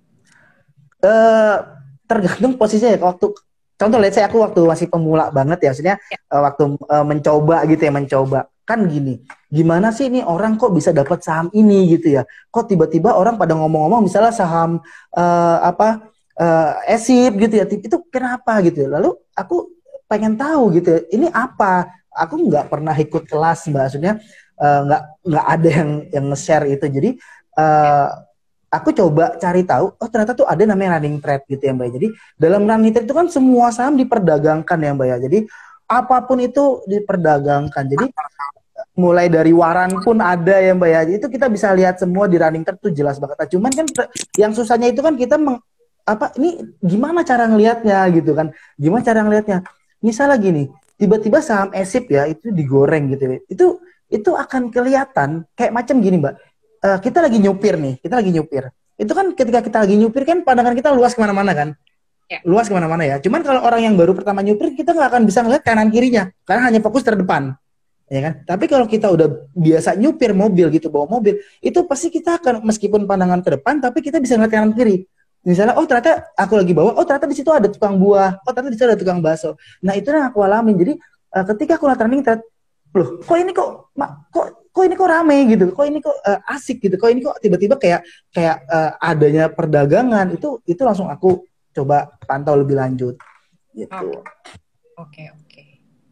Eh, tergantung posisinya ya. Waktu contoh, let's say aku waktu masih pemula banget ya, maksudnya Ya. eh, waktu eh, mencoba gitu ya, mencoba kan gini, gimana sih ini orang kok bisa dapat saham ini gitu ya? Kok tiba-tiba orang pada ngomong-ngomong misalnya saham eh, apa eh, esip gitu ya, itu kenapa gitu ya? Lalu aku pengen tahu gitu ya, ini apa? Aku nggak pernah ikut kelas, Mbak. Maksudnya eh, nggak nggak ada yang yang nge-share itu. Jadi eh, aku coba cari tahu, oh ternyata tuh ada namanya running trade gitu ya Mbak. Jadi dalam running trade itu kan semua saham diperdagangkan ya Mbak ya. Jadi apapun itu diperdagangkan. Jadi mulai dari waran pun ada ya Mbak ya. Itu kita bisa lihat semua di running trade tuh jelas banget. Nah, cuman kan yang susahnya itu kan kita meng, apa ini gimana cara ngelihatnya gitu kan? Gimana cara ngelihatnya? Misalnya gini, tiba-tiba saham esip ya itu digoreng gitu ya. Itu itu akan kelihatan kayak macam gini Mbak. Uh, kita lagi nyupir nih, kita lagi nyupir. Itu kan ketika kita lagi nyupir kan pandangan kita luas kemana-mana kan, Ya. luas kemana-mana ya. Cuman kalau orang yang baru pertama nyupir kita nggak akan bisa ngeliat kanan kirinya, karena hanya fokus terdepan, ya kan. Tapi kalau kita udah biasa nyupir mobil gitu, bawa mobil, itu pasti kita akan meskipun pandangan ke depan, tapi kita bisa ngeliat kanan kiri. Misalnya, oh ternyata aku lagi bawa, oh ternyata di situ ada tukang buah, oh ternyata di situ ada tukang bakso. Nah itu yang aku alamin. Jadi uh, ketika aku lihat running trade, loh kok ini kok mak, kok kok ini kok rame gitu, kok ini kok uh, asik gitu, kok ini kok tiba-tiba kayak kayak uh, adanya perdagangan, itu itu langsung aku coba pantau lebih lanjut gitu. Oke, oke.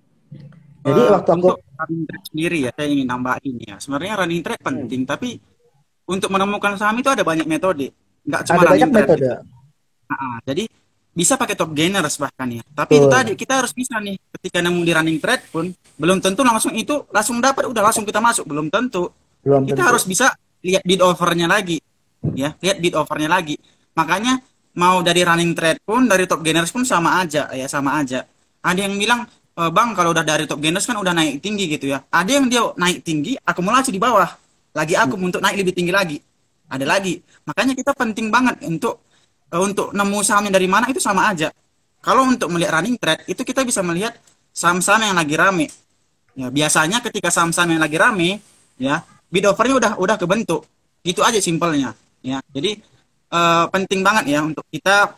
Jadi Uh, waktu aku untuk running trade sendiri ya, saya ingin nambahin ya. Sebenarnya running trade penting, hmm. tapi untuk menemukan saham itu ada banyak metode, nggak cuma ada running banyak trade. metode. Gitu. Nah, jadi bisa pakai top gainers bahkan ya. Tapi itu tadi kita harus bisa nih, ketika nemu di running trade pun belum tentu langsung itu langsung dapat udah langsung kita masuk, belum tentu. Belum kita tentu. harus bisa lihat bid overnya lagi, ya lihat bid overnya lagi. Makanya mau dari running trade pun dari top gainers pun sama aja ya, sama aja. Ada yang bilang e, bang kalau udah dari top gainers kan udah naik tinggi gitu ya. Ada yang dia naik tinggi akumulasi di bawah, lagi akum hmm. untuk naik lebih tinggi lagi. Ada lagi. Makanya kita penting banget untuk untuk nemu sahamnya dari mana itu sama aja. Kalau untuk melihat running trade itu kita bisa melihat saham-saham yang lagi rame. Ya, biasanya ketika saham-saham yang lagi rame, ya bid overnya udah udah kebentuk. Gitu aja simpelnya. Ya, jadi uh, penting banget ya untuk kita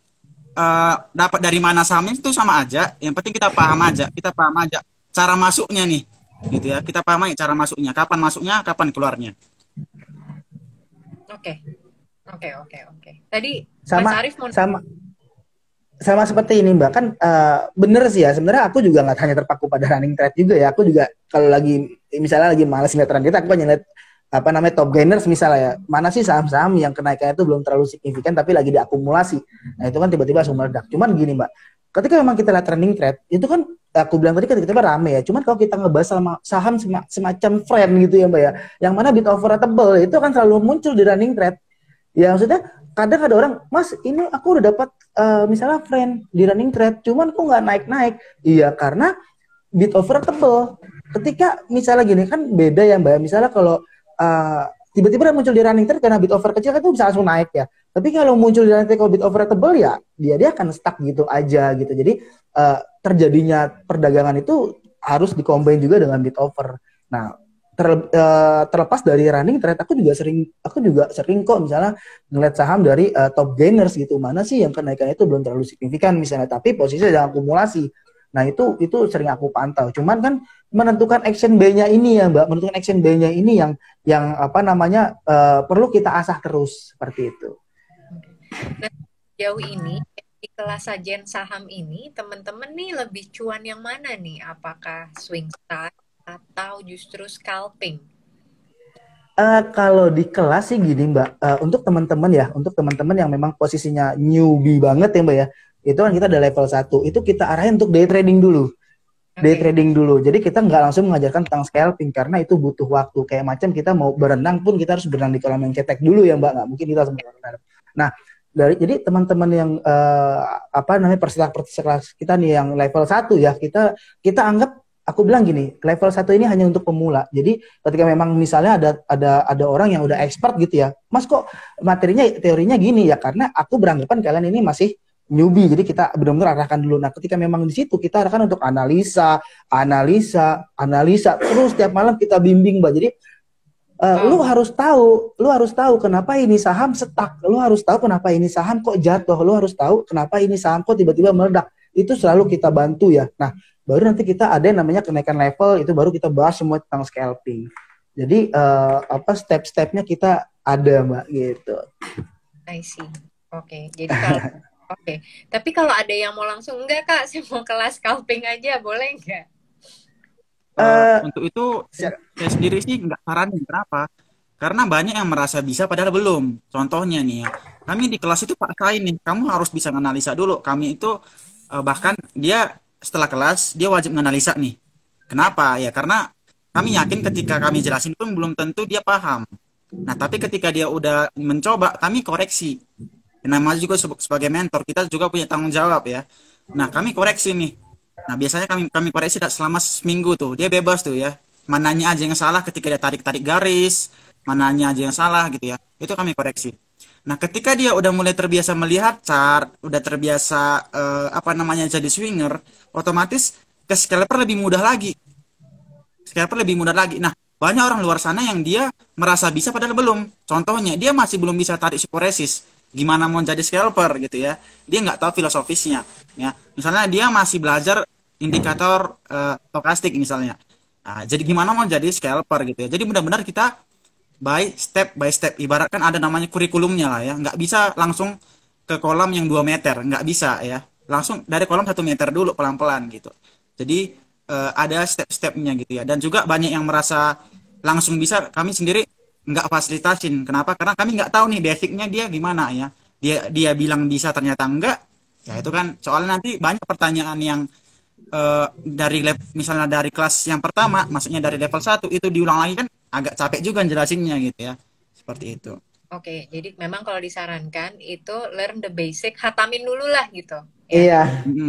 uh, dapat dari mana sahamnya itu sama aja. Yang penting kita paham aja, kita paham aja cara masuknya nih, gitu ya. Kita paham aja cara masuknya, kapan masuknya, kapan keluarnya. Oke. Okay. Oke, oke, oke. Tadi sama, Mas Arief mau... sama sama seperti ini Mbak, kan uh, bener sih ya, sebenarnya aku juga nggak hanya terpaku pada running trade juga ya. Aku juga kalau lagi misalnya lagi malas ngeliat running trade, aku kan ngeliat apa namanya top gainers misalnya ya, mana sih saham-saham yang kenaikannya itu belum terlalu signifikan tapi lagi diakumulasi. Nah itu kan tiba-tiba langsung meledak. Cuman gini Mbak, ketika memang kita lihat running trade itu kan aku bilang tadi tiba-tiba rame ya. Cuman kalau kita ngebahas sama saham semacam friend gitu ya Mbak ya, yang mana bid over tebel itu kan selalu muncul di running trade. Ya maksudnya kadang ada orang, Mas ini aku udah dapat uh, misalnya friend di running trade, cuman kok nggak naik-naik. Iya karena bid over tebel. Ketika misalnya gini kan beda ya Mbak, misalnya kalau uh, tiba-tiba muncul di running trade karena bid over kecil kan itu bisa langsung naik ya. Tapi kalau muncul di running trade kalau bid over tebel ya dia dia akan stuck gitu aja gitu. Jadi uh, terjadinya perdagangan itu harus dikombin juga dengan mid over. Nah, ter, uh, terlepas dari running trade, aku juga sering aku juga sering kok misalnya ngeliat saham dari uh, top gainers gitu, mana sih yang kenaikannya itu belum terlalu signifikan misalnya, tapi posisinya sedang akumulasi. Nah itu itu sering aku pantau. Cuman kan menentukan action B-nya ini ya Mbak, menentukan action B-nya ini yang yang apa namanya uh, perlu kita asah terus seperti itu. Nah, jauh ini di kelas sajian saham ini teman-teman nih lebih cuan yang mana nih? Apakah swing start atau justru scalping? Uh, kalau di kelas sih gini Mbak, uh, untuk teman-teman ya, untuk teman-teman yang memang posisinya newbie banget ya Mbak ya, itu kan kita ada level satu, itu kita arahin untuk day trading dulu. Day okay. trading dulu. Jadi kita nggak langsung mengajarkan tentang scalping karena itu butuh waktu. Kayak macam kita mau berenang pun kita harus berenang di kolam yang cetek dulu ya Mbak, nggak mungkin kita langsung berenang. Nah, dari jadi teman-teman yang uh, apa namanya peserta-peserta kita nih yang level satu ya, kita kita anggap, aku bilang gini, level satu ini hanya untuk pemula. Jadi ketika memang misalnya ada ada ada orang yang udah expert gitu ya, Mas kok materinya teorinya gini ya, karena aku beranggapan kalian ini masih newbie, jadi kita benar-benar arahkan dulu. Nah, ketika memang di situ kita arahkan untuk analisa, analisa, analisa, terus setiap malam kita bimbing Mbak. Jadi uh, hmm. lu harus tahu, lu harus tahu kenapa ini saham stuck, lu harus tahu kenapa ini saham kok jatuh, lu harus tahu kenapa ini saham kok tiba-tiba meledak. Itu selalu kita bantu ya. Nah, baru nanti kita ada yang namanya kenaikan level, itu baru kita bahas semua tentang scalping. Jadi uh, apa step-stepnya kita ada Mbak gitu. I see. Oke, okay. Jadi kalau Oke, okay. Tapi kalau ada yang mau langsung, enggak Kak, saya mau kelas scalping aja, boleh enggak? Uh, untuk itu, saya sendiri sih enggak saranin. Kenapa? Karena banyak yang merasa bisa padahal belum. Contohnya nih ya, kami di kelas itu paksain nih, kamu harus bisa menganalisa dulu. Kami itu, uh, bahkan dia setelah kelas, dia wajib menganalisa nih. Kenapa? Ya karena kami yakin ketika kami jelasin pun belum tentu dia paham. Nah, tapi ketika dia udah mencoba, kami koreksi. Namanya juga sebagai mentor, kita juga punya tanggung jawab ya. Nah, kami koreksi nih. Nah, biasanya kami kami koreksi selama seminggu tuh. Dia bebas tuh ya. Mananya aja yang salah ketika dia tarik-tarik garis, mananya aja yang salah gitu ya. Itu kami koreksi. Nah, ketika dia udah mulai terbiasa melihat chart, udah terbiasa uh, apa namanya jadi swinger, otomatis ke scalper lebih mudah lagi. Scalper lebih mudah lagi. Nah, banyak orang luar sana yang dia merasa bisa padahal belum. Contohnya, dia masih belum bisa tarik support resist. Gimana mau jadi scalper gitu ya, dia nggak tahu filosofisnya ya. Misalnya dia masih belajar indikator uh, stokastik misalnya, nah, jadi gimana mau jadi scalper gitu ya. Jadi benar-benar kita by step by step, ibaratkan ada namanya kurikulumnya lah ya. Nggak bisa langsung ke kolam yang dua meter, nggak bisa ya, langsung dari kolam satu meter dulu pelan-pelan gitu. Jadi uh, ada step-stepnya gitu ya. Dan juga banyak yang merasa langsung bisa, kami sendiri nggak fasilitasin. Kenapa? Karena kami nggak tahu nih basicnya dia gimana ya. Dia dia bilang bisa ternyata enggak. Ya itu kan soalnya nanti banyak pertanyaan yang uh, dari lab, misalnya dari kelas yang pertama, maksudnya dari level satu itu diulang lagi kan agak capek juga jelasinnya gitu ya. Seperti itu. Oke, jadi memang kalau disarankan itu learn the basic, hatamin dulu lah gitu. Ya. Iya.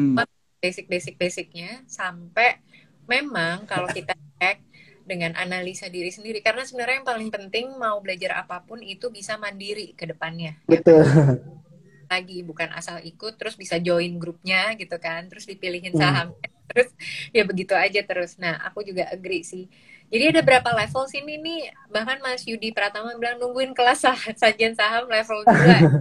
Basic-basic-basicnya sampai memang kalau kita cek dengan analisa diri sendiri, karena sebenarnya yang paling penting mau belajar apapun itu bisa mandiri ke depannya. Betul. Ya, lagi bukan asal ikut terus bisa join grupnya gitu kan, terus dipilihin saham, hmm. terus ya begitu aja terus. Nah, aku juga agree sih. Jadi ada berapa level sini nih? Bahkan Mas Yudi Pratama bilang nungguin kelas sah sajian saham level dua.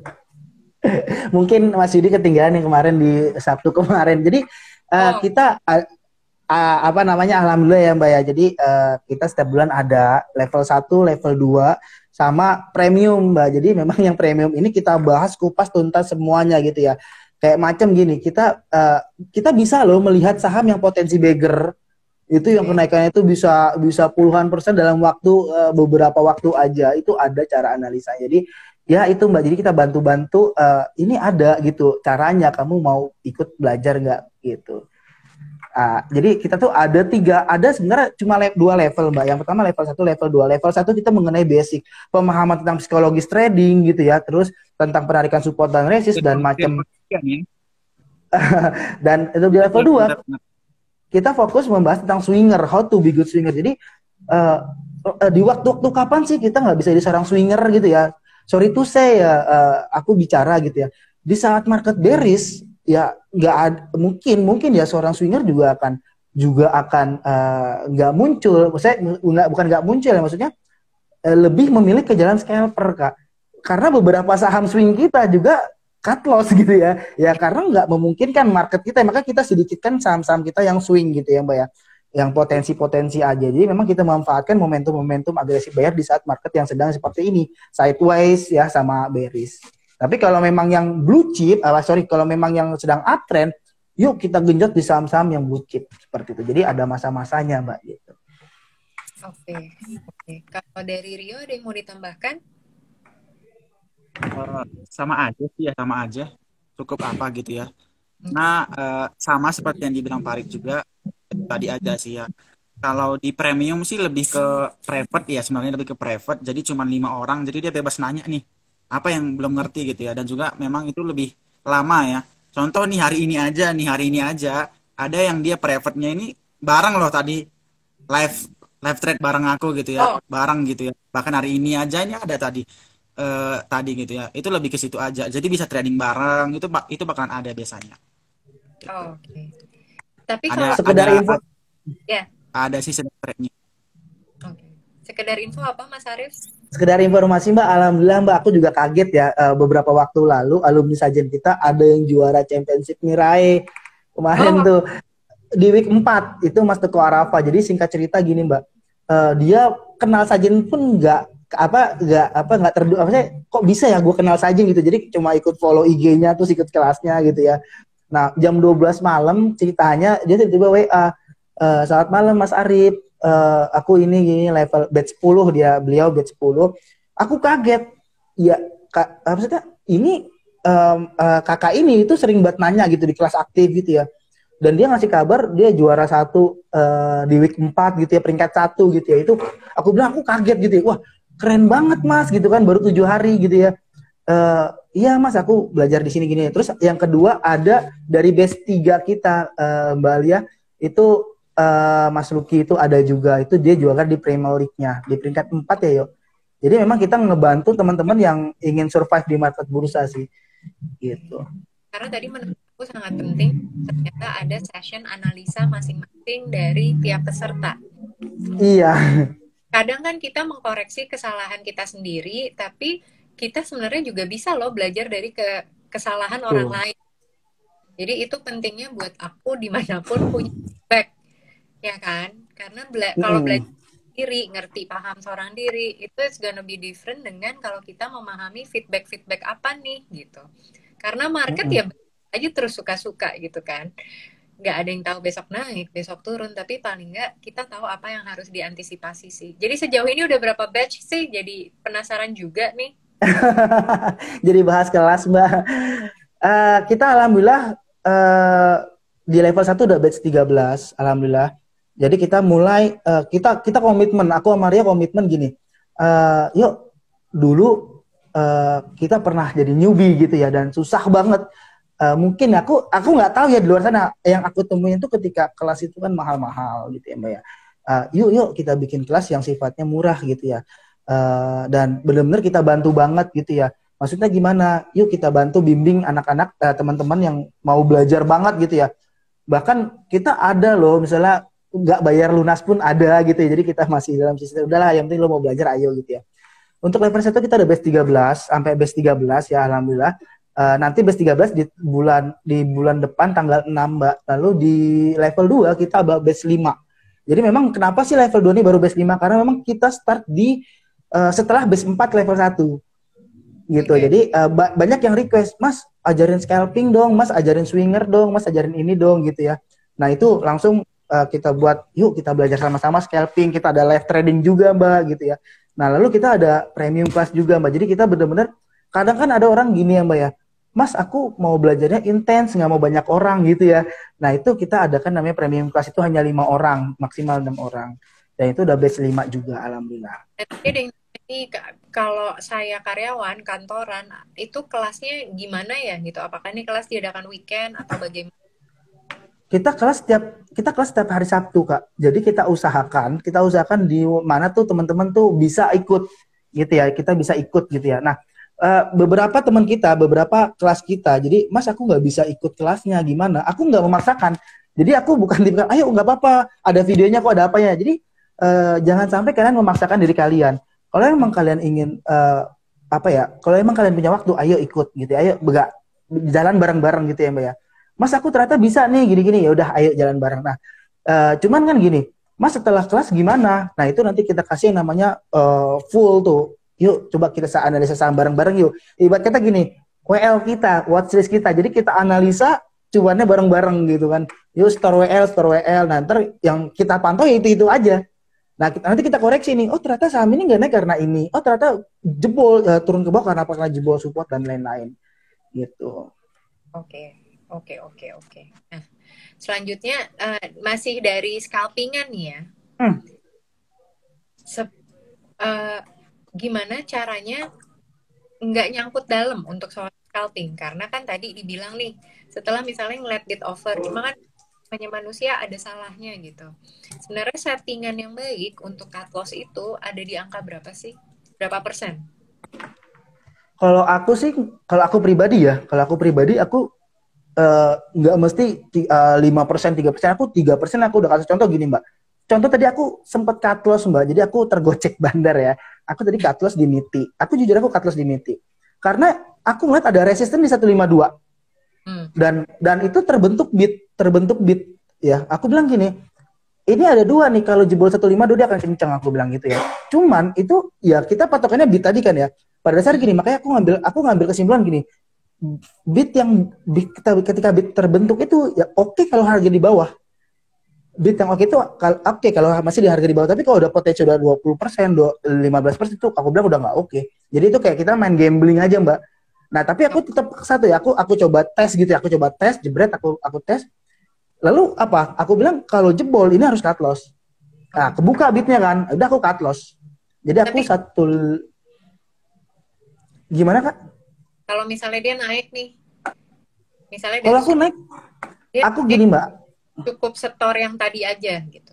Mungkin Mas Yudi ketinggalan yang kemarin di Sabtu kemarin. Jadi uh, oh. kita uh, Uh, apa namanya alhamdulillah ya Mbak ya. Jadi uh, kita setiap bulan ada level satu, level dua sama premium Mbak. Jadi memang yang premium ini kita bahas kupas tuntas semuanya gitu ya. Kayak macam gini, kita uh, kita bisa loh melihat saham yang potensi beggar. Itu yang kenaikannya itu bisa bisa puluhan persen dalam waktu uh, beberapa waktu aja. Itu ada cara analisa. Jadi ya itu Mbak. Jadi kita bantu-bantu uh, ini ada gitu caranya. Kamu mau ikut belajar nggak gitu. Uh, jadi kita tuh ada tiga, ada sebenarnya cuma le- dua level Mbak. Yang pertama level satu, level dua. Level satu kita mengenai basic, pemahaman tentang psikologis trading gitu ya, terus tentang penarikan support dan resist dan macam. Dan itu di level dua kita fokus membahas tentang swinger, how to be good swinger. Jadi uh, uh, di waktu-waktu kapan sih kita nggak bisa jadi seorang swinger gitu ya? Sorry to say ya, uh, aku bicara gitu ya. Di saat market bearish ya nggak ada, mungkin mungkin ya seorang swinger juga akan juga akan uh, nggak muncul. Maksudnya nggak bukan nggak muncul ya, maksudnya uh, lebih memilih ke jalan scalper Kak. Karena beberapa saham swing kita juga cut loss gitu ya. Ya karena nggak memungkinkan market kita, maka kita sedikitkan saham-saham kita yang swing gitu ya Mbak ya. Yang potensi-potensi aja. Jadi memang kita memanfaatkan momentum-momentum agresif buyer di saat market yang sedang seperti ini. Sideways ya sama bearish. Tapi kalau memang yang blue chip, ah, sorry, kalau memang yang sedang uptrend, yuk kita genjot di saham-saham yang blue chip. Seperti itu. Jadi ada masa-masanya Mbak gitu. Oke. Oke. Kalau dari Rio ada yang mau ditambahkan? Uh, sama aja sih ya, sama aja. Cukup apa gitu ya. Nah, uh, sama seperti yang dibilang Farid juga tadi aja sih ya. Kalau di premium sih lebih ke private ya, sebenarnya lebih ke private. Jadi cuma lima orang, jadi dia bebas nanya nih apa yang belum ngerti gitu ya. Dan juga memang itu lebih lama ya. Contoh nih hari ini aja, nih hari ini aja ada yang dia private-nya ini bareng loh tadi live live trade bareng aku gitu ya, oh. bareng gitu ya. Bahkan hari ini aja ini ada tadi. Uh, tadi gitu ya, itu lebih ke situ aja. Jadi bisa trading bareng, itu itu bakalan ada biasanya. Gitu. Oh, oke. Okay. Tapi ada, kalau sekedar ada, info, ya. Ada sih trade-nya. Oke. Okay. Sekedar info apa Mas Arif? Sekedar informasi Mbak, alhamdulillah Mbak, aku juga kaget ya. Uh, beberapa waktu lalu alumni sajen kita ada yang juara championship Mirai kemarin oh. tuh di week empat itu Mas Teguh Arafa. Jadi singkat cerita gini Mbak, uh, dia kenal sajen pun nggak apa nggak apa nggak terdu apa sih kok bisa ya gue kenal saja gitu, jadi cuma ikut follow I G-nya terus ikut kelasnya gitu ya. Nah jam dua belas malam ceritanya dia tiba-tiba W A, e, selamat malam Mas Arif, e, aku ini gini level batch sepuluh, dia beliau batch sepuluh. Aku kaget ya kak, apa sih ini um, uh, kakak ini itu sering banget nanya gitu di kelas aktif gitu ya, dan dia ngasih kabar dia juara satu uh, di week empat gitu ya, peringkat satu gitu ya. Itu aku bilang aku kaget gitu ya, wah keren banget Mas gitu kan, baru tujuh hari gitu ya. Uh, iya Mas, aku belajar di sini gini. Terus yang kedua ada dari batch tiga kita uh, Mbak Alia itu uh, Mas Lucky itu ada juga, itu dia juara di Premier League-nya di peringkat empat ya yuk. Jadi memang kita ngebantu teman-teman yang ingin survive di market bursa sih gitu. Karena tadi menurut aku sangat penting ternyata ada session analisa masing-masing dari tiap peserta. Iya. Kadang kan kita mengkoreksi kesalahan kita sendiri, tapi kita sebenarnya juga bisa loh belajar dari ke kesalahan Betul. orang lain. Jadi itu pentingnya buat aku dimanapun punya feedback, ya kan? Karena bela mm. kalau belajar sendiri, ngerti paham seorang diri, itu it's gonna be different dengan kalau kita memahami feedback-feedback apa nih gitu. Karena market mm. ya aja terus suka-suka gitu kan. Nggak ada yang tahu besok naik, besok turun, tapi paling nggak kita tahu apa yang harus diantisipasi sih. Jadi sejauh ini udah berapa batch sih? Jadi penasaran juga nih. Jadi bahas kelas Mbak. Uh, kita alhamdulillah uh, di level satu udah batch tiga belas, alhamdulillah. Jadi kita mulai, uh, kita kita komitmen, aku sama Maria komitmen gini, uh, yuk dulu uh, kita pernah jadi newbie gitu ya, dan susah banget. Uh, mungkin aku aku nggak tahu ya di luar sana, yang aku temuin itu ketika kelas itu kan mahal-mahal gitu ya Mbak ya. Uh, yuk yuk kita bikin kelas yang sifatnya murah gitu ya, uh, dan benar-benar kita bantu banget gitu ya. Maksudnya gimana? Yuk kita bantu bimbing anak-anak uh, teman-teman yang mau belajar banget gitu ya. Bahkan kita ada loh misalnya nggak bayar lunas pun ada gitu ya. Jadi kita masih dalam sistem udahlah yang penting lo mau belajar ayo gitu ya. Untuk level satu kita ada batch tiga belas sampai batch tiga belas ya alhamdulillah. Uh, nanti batch tiga belas di bulan di bulan depan tanggal enam Mbak. Lalu di level dua kita batch lima. Jadi memang kenapa sih level dua ini baru batch lima? Karena memang kita start di uh, setelah batch empat level satu. Gitu. Okay. Jadi uh, ba- banyak yang request, "Mas, ajarin scalping dong, Mas, ajarin swinger dong, Mas, ajarin ini dong" gitu ya. Nah, itu langsung uh, kita buat, yuk kita belajar sama-sama scalping, kita ada live trading juga Mbak gitu ya. Nah, lalu kita ada premium class juga Mbak. Jadi kita benar-benar kadang kan ada orang gini ya Mbak ya, Mas, aku mau belajarnya intens, nggak mau banyak orang gitu ya. Nah, itu kita adakan namanya premium class, itu hanya lima orang, maksimal enam orang. Dan itu udah batch lima juga, alhamdulillah. Jadi, ini kalau saya karyawan, kantoran, itu kelasnya gimana ya gitu? Apakah ini kelas diadakan weekend atau bagaimana? Kita kelas setiap kita kelas setiap hari Sabtu, Kak. Jadi kita usahakan, kita usahakan di mana tuh teman-teman tuh bisa ikut gitu ya. Kita bisa ikut gitu ya. Nah, Uh, beberapa teman kita, beberapa kelas kita, jadi Mas aku nggak bisa ikut kelasnya, gimana? Aku nggak memaksakan. Jadi aku bukan tipe ayo nggak apa-apa, ada videonya kok, ada apanya. Jadi uh, jangan sampai kalian memaksakan diri kalian. Kalau emang kalian ingin uh, apa ya? Kalau emang kalian punya waktu, ayo ikut gitu. Ayo begak jalan bareng-bareng gitu ya Mbak ya. Mas aku ternyata bisa nih gini-gini, ya udah ayo jalan bareng. Nah, uh, cuman kan gini, Mas setelah kelas gimana? Nah itu nanti kita kasih yang namanya uh, full tuh. Yuk coba kita analisa saham bareng-bareng yuk. Ibarat kata gini, W L kita, watchlist kita. Jadi kita analisa cuannya bareng-bareng gitu kan. Yuk store W L, store W L. Nah ntar yang kita pantau ya itu-itu aja. Nah kita, nanti kita koreksi nih. Oh ternyata saham ini nggak naik karena ini. Oh ternyata jebol, uh, turun ke bawah karena apa? Karena jebol support dan lain-lain. Gitu. Oke, oke, oke, oke. Nah selanjutnya uh, masih dari scalpingan nih ya. Hmm. Se- uh, gimana caranya nggak nyangkut dalam untuk soal scalping? Karena kan tadi dibilang nih, setelah misalnya ngeliat bid offer, cuma kan hanya manusia ada salahnya gitu. Sebenarnya settingan yang baik untuk cut loss itu ada di angka berapa sih? Berapa persen? Kalau aku sih, kalau aku pribadi ya, kalau aku pribadi aku nggak uh, mesti uh, lima persen, tiga persen, aku tiga persen aku udah kasih contoh gini Mbak. Contoh tadi aku sempat cut loss Mbak, jadi aku tergocek bandar ya. Aku tadi cut loss di M I T I. Aku jujur aku cut loss di M I T I. Karena aku ngeliat ada resisten di seratus lima puluh dua. Hmm. Dan dan itu terbentuk bid, terbentuk bid ya. Aku bilang gini, ini ada dua nih, kalau jebol seratus lima puluh dua dia akan kencang, aku bilang gitu ya. Cuman itu ya kita patokannya bid tadi kan ya. Pada dasar gini, makanya aku ngambil aku ngambil kesimpulan gini. Bid yang bid, ketika bid terbentuk itu ya oke okay kalau harga di bawah. Bid yang oke okay itu oke okay kalau masih di harga di bawah, tapi kalau udah potensi udah dua puluh persen, lima belas persen itu aku bilang udah nggak oke. Okay. Jadi itu kayak kita main gambling aja Mbak. Nah tapi aku tetap satu ya, aku aku coba tes gitu ya, aku coba tes, jebret aku aku tes. Lalu apa? Aku bilang kalau jebol ini harus cut loss. Nah kebuka bidnya kan, udah aku cut loss. Jadi aku tapi, satu gimana Kak? Kalau misalnya dia naik nih, misalnya kalau aku naik, dia, aku gini Mbak. Cukup setor yang tadi aja gitu.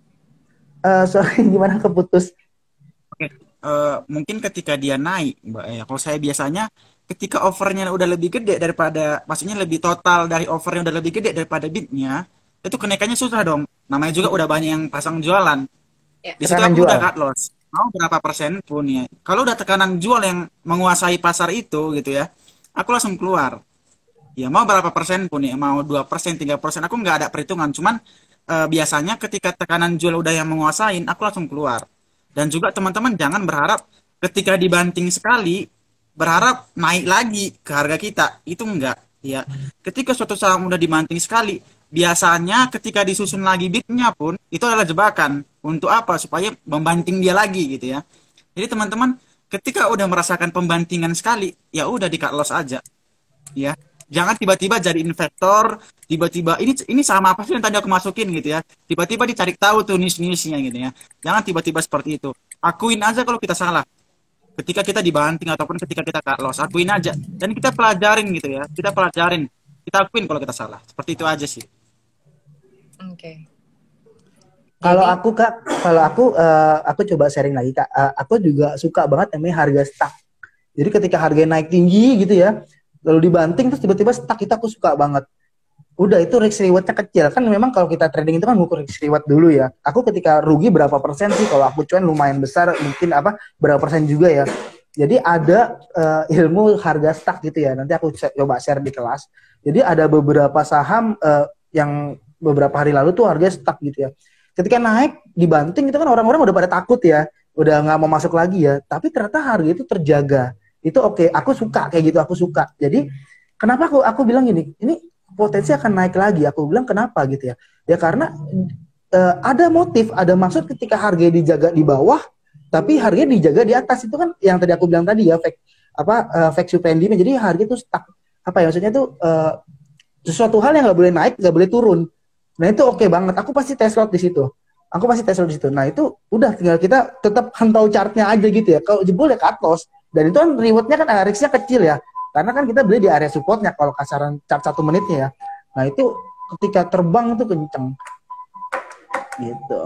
Uh, sorry, gimana keputus? Oke, uh, mungkin ketika dia naik, Mbak ya. Kalau saya biasanya ketika offernya udah lebih gede daripada, maksudnya lebih total dari offernya udah lebih gede daripada bidnya, itu kenaikannya susah dong. Namanya juga udah banyak yang pasang jualan. Ya. Di situ aku jual. Udah cut loss. Mau berapa persen pun ya. Kalau udah tekanan jual yang menguasai pasar itu gitu ya, aku langsung keluar. Ya mau berapa persen pun ya, mau dua persen, tiga persen, aku nggak ada perhitungan. Cuman e, biasanya ketika tekanan jual udah yang menguasain, aku langsung keluar. Dan juga teman-teman jangan berharap ketika dibanting sekali, berharap naik lagi ke harga kita. Itu enggak. Ya. Ketika suatu saham udah dibanting sekali, biasanya ketika disusun lagi bidnya pun, itu adalah jebakan. Untuk apa? Supaya membanting dia lagi gitu ya. Jadi teman-teman, ketika udah merasakan pembantingan sekali, ya udah di cut loss aja. Ya. Jangan tiba-tiba jadi investor, tiba-tiba ini ini sama apa sih yang tadi aku masukin gitu ya. Tiba-tiba dicari tahu tuh niche-niche-nya gitu ya. Jangan tiba-tiba seperti itu. Akuin aja kalau kita salah. Ketika kita dibanting ataupun ketika kita cut loss, akuin aja. Dan kita pelajarin gitu ya. Kita pelajarin. Kita akuin kalau kita salah. Seperti itu aja sih. Oke. Okay. Kalau aku Kak, kalau aku uh, aku coba sharing lagi Kak. Uh, aku juga suka banget namanya harga stuck. Jadi ketika harga naik tinggi gitu ya, lalu dibanting terus tiba-tiba stuck, itu aku suka banget. Udah itu risk rewardnya kecil kan, memang kalau kita trading itu kan ngukur risk reward dulu ya. Aku ketika rugi berapa persen sih, kalau aku cuan lumayan besar, mungkin apa berapa persen juga ya. Jadi ada uh, ilmu harga stuck gitu ya, nanti aku coba share di kelas. Jadi ada beberapa saham uh, yang beberapa hari lalu tuh harga stuck gitu ya. Ketika naik dibanting itu kan orang-orang udah pada takut ya, udah nggak mau masuk lagi ya. Tapi ternyata harga itu terjaga. Itu oke, okay. Aku suka kayak gitu, aku suka. Jadi kenapa aku aku bilang gini, ini potensi akan naik lagi. Aku bilang kenapa gitu ya? Ya karena uh, ada motif, ada maksud ketika harga dijaga di bawah, tapi harga dijaga di atas. Itu kan yang tadi aku bilang tadi ya, fake apa uh, fake supply and demand. Jadi harga itu stuck. Apa ya maksudnya itu uh, sesuatu hal yang nggak boleh naik, nggak boleh turun. Nah itu oke okay banget. Aku pasti test lot di situ. Aku pasti test lot di situ. Nah itu udah tinggal kita tetap pantau chartnya aja gitu ya. Kalau jebol ya cut loss. Dan itu kan rewardnya kan risknya kecil ya, karena kan kita beli di area supportnya kalau kasaran chart satu menitnya ya. Nah itu ketika terbang itu kenceng gitu.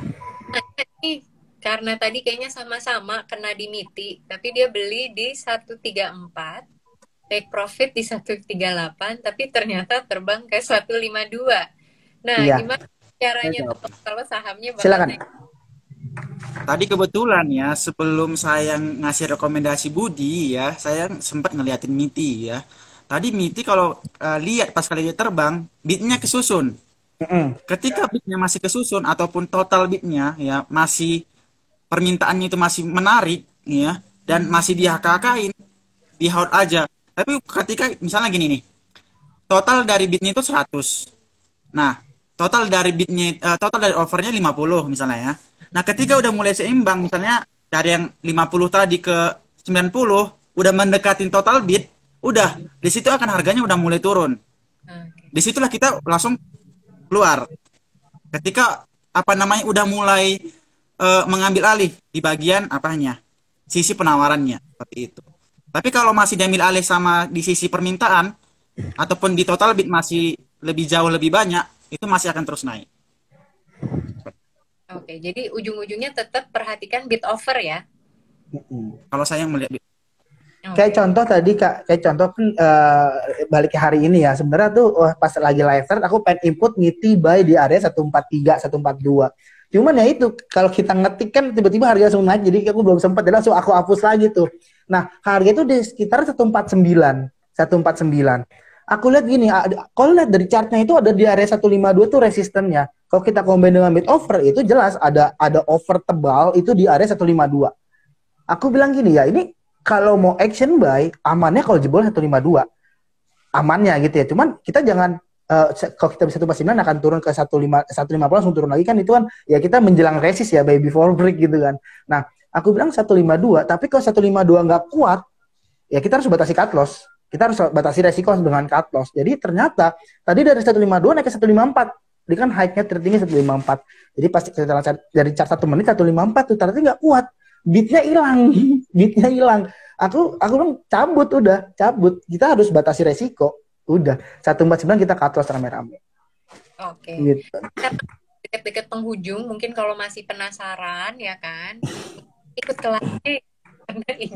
Karena tadi kayaknya sama-sama kena di M I T I, tapi dia beli di seratus tiga puluh empat, take profit di seratus tiga puluh delapan, tapi ternyata terbang ke seratus lima puluh dua. Nah, Iya, gimana Saya caranya jawab. tuh kalau sahamnya bakal silakan. naik? Tadi kebetulan ya, sebelum saya ngasih rekomendasi Budi ya, saya sempat ngeliatin Miti ya. Tadi Miti kalau eh, lihat pas kali dia terbang, beatnya kesusun. Mm-mm. Ketika beatnya masih kesusun ataupun total beatnya ya masih permintaannya itu masih menarik ya dan masih dihakakain, di hold aja. Tapi ketika misalnya gini nih, total dari beatnya itu seratus. Nah, total dari beatnya, eh, total dari overnya lima puluh misalnya ya. Nah, ketika udah mulai seimbang, misalnya dari yang lima puluh tadi ke sembilan puluh, udah mendekatin total beat, udah, di situ akan harganya udah mulai turun. Oke. Disitulah kita langsung keluar. Ketika, apa namanya, udah mulai eh, mengambil alih di bagian apanya, sisi penawarannya, seperti itu. Tapi kalau masih diambil alih sama di sisi permintaan, ataupun di total beat masih lebih jauh lebih banyak, itu masih akan terus naik. Oke, jadi ujung-ujungnya tetap perhatikan bid offer ya. Mm-mm. Kalau saya melihat Kayak Oke. contoh tadi Kak, kayak contoh kan eh, balik ke hari ini ya. Sebenarnya tuh wah, pas lagi live thread aku pengen input ngiti buy di area seratus empat puluh tiga, seratus empat puluh dua. Cuman ya itu kalau kita ngetik kan tiba-tiba harga langsung naik, jadi aku belum sempat, jadi langsung aku hapus lagi tuh. Nah, harga itu di sekitar seratus empat puluh sembilan, seratus empat puluh sembilan. Aku lihat gini, ada- kalau lihat dari chartnya itu ada di area seratus lima puluh dua tuh resistennya. Kalau kita combine dengan bid offer itu jelas ada ada offer tebal itu di area seratus lima puluh dua. Aku bilang gini ya, ini kalau mau action buy, amannya kalau jebol seratus lima puluh dua. Amannya gitu ya. Cuman kita jangan, eh, se- kalau kita bisa satu sembilan akan turun ke seratus lima puluh, seratus lima puluh langsung turun lagi kan, itu kan ya kita menjelang resist ya, buy before break gitu kan. Nah, aku bilang seratus lima puluh dua, tapi kalau seratus lima puluh dua nggak kuat, ya kita harus batasi cut loss. Kita harus batasi resiko dengan cut loss. Jadi ternyata tadi dari seratus lima puluh dua naik ke seratus lima puluh empat. Jadi kan high-nya tertinggi seratus lima puluh empat. Jadi pasti setelah dari chart satu menit seratus lima puluh empat tuh ternyata nggak kuat. Beatnya hilang, beatnya hilang. Aku aku bilang cabut udah, cabut. Kita harus batasi resiko. Udah, seratus empat puluh sembilan kita cut loss rame-rame. Oke. Gitu. Karena dekat-dekat penghujung, mungkin kalau masih penasaran ya kan, ikut kelasnya karena ini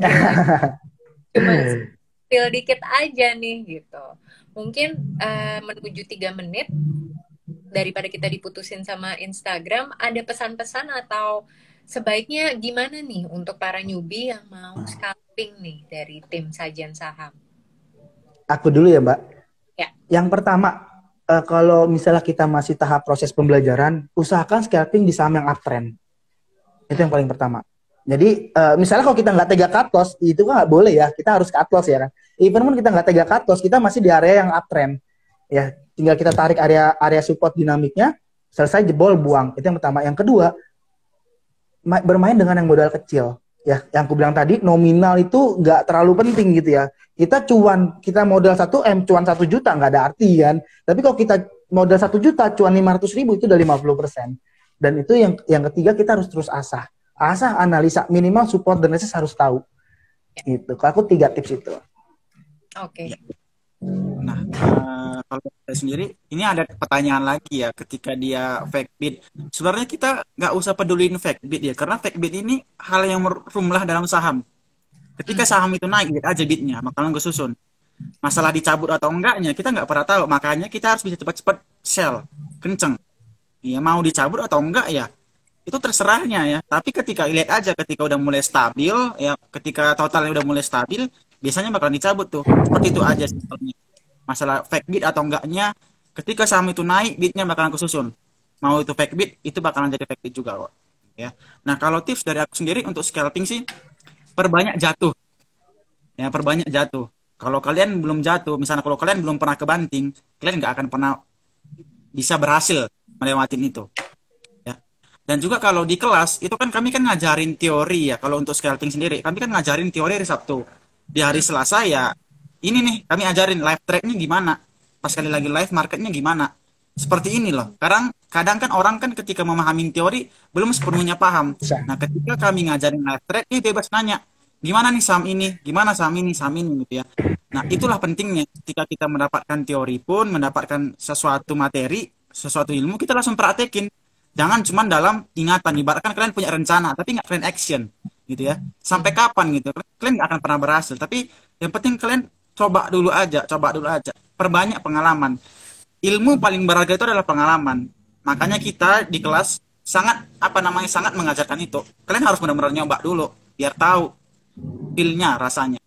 cuma spill dikit aja nih gitu. Mungkin eh, menuju tiga menit daripada kita diputusin sama Instagram, ada pesan-pesan atau sebaiknya gimana nih untuk para newbie yang mau scalping nih dari tim Sajian Saham? Aku dulu ya, Mbak. Ya. Yang pertama, eh, kalau misalnya kita masih tahap proses pembelajaran, usahakan scalping di saham yang uptrend. Itu yang paling pertama. Jadi, eh, misalnya kalau kita nggak tega cut loss, itu kan nggak boleh ya. Kita harus cut loss ya kan. Even pun kita nggak tega cut loss, kita masih di area yang uptrend. Ya, tinggal kita tarik area area support dinamiknya, selesai jebol buang. Itu yang pertama. Yang kedua, ma- bermain dengan yang modal kecil. Ya, yang aku bilang tadi, nominal itu nggak terlalu penting gitu ya. Kita cuan, kita modal satu M, cuan satu juta, nggak ada arti kan. Tapi kalau kita modal satu juta, cuan lima ratus ribu, itu udah lima puluh persen. Dan itu yang yang ketiga, kita harus terus asah. Asah, analisa, minimal support dan resist harus tahu. Gitu. Kalau aku tiga tips itu. Oke. Ya. Nah, eh, kalau saya sendiri, ini ada pertanyaan lagi ya, ketika dia fake bid. Sebenarnya kita nggak usah peduliin fake bid ya, karena fake bid ini hal yang merumlah dalam saham. Ketika saham itu naik, lihat aja bidnya, bakalan kesusun. Masalah dicabut atau enggaknya, kita nggak pernah tahu. Makanya kita harus bisa cepat-cepat sell, kenceng. Ya, mau dicabut atau enggak ya, itu terserahnya ya. Tapi ketika lihat aja, ketika udah mulai stabil, ya, ketika totalnya udah mulai stabil, biasanya bakalan dicabut tuh. Seperti itu aja simpelnya. Masalah fake bid atau enggaknya, ketika saham itu naik, bidnya bakalan kesusun. Mau itu fake bid, itu bakalan jadi fake bid juga kok. Ya. Nah, kalau tips dari aku sendiri untuk scalping sih, perbanyak jatuh. Ya, perbanyak jatuh. Kalau kalian belum jatuh, misalnya kalau kalian belum pernah kebanting, kalian nggak akan pernah bisa berhasil melewatin itu. Ya. Dan juga kalau di kelas, itu kan kami kan ngajarin teori ya, kalau untuk scalping sendiri. Kami kan ngajarin teori hari Sabtu. Di hari Selasa ya, ini nih, kami ajarin live trade-nya gimana. Pas kali lagi live marketnya gimana. Seperti ini loh. Kadang, kadang kan orang kan ketika memahami teori, belum sepenuhnya paham. Nah, ketika kami ngajarin live trade, dia bebas nanya, gimana nih saham ini, gimana saham ini, saham ini gitu ya. Nah, itulah pentingnya ketika kita mendapatkan teori pun, mendapatkan sesuatu materi, sesuatu ilmu, kita langsung praktekin. Jangan cuma dalam ingatan, ibaratkan kalian punya rencana, tapi nggak kalian action, gitu ya. Sampai kapan gitu, kalian nggak akan pernah berhasil. Tapi yang penting kalian coba dulu aja, coba dulu aja. Perbanyak pengalaman. ilmu paling berharga itu adalah pengalaman. Makanya kita di kelas sangat apa namanya sangat mengajarkan itu. Kalian harus benar-benar nyoba dulu biar tahu feel-nya rasanya.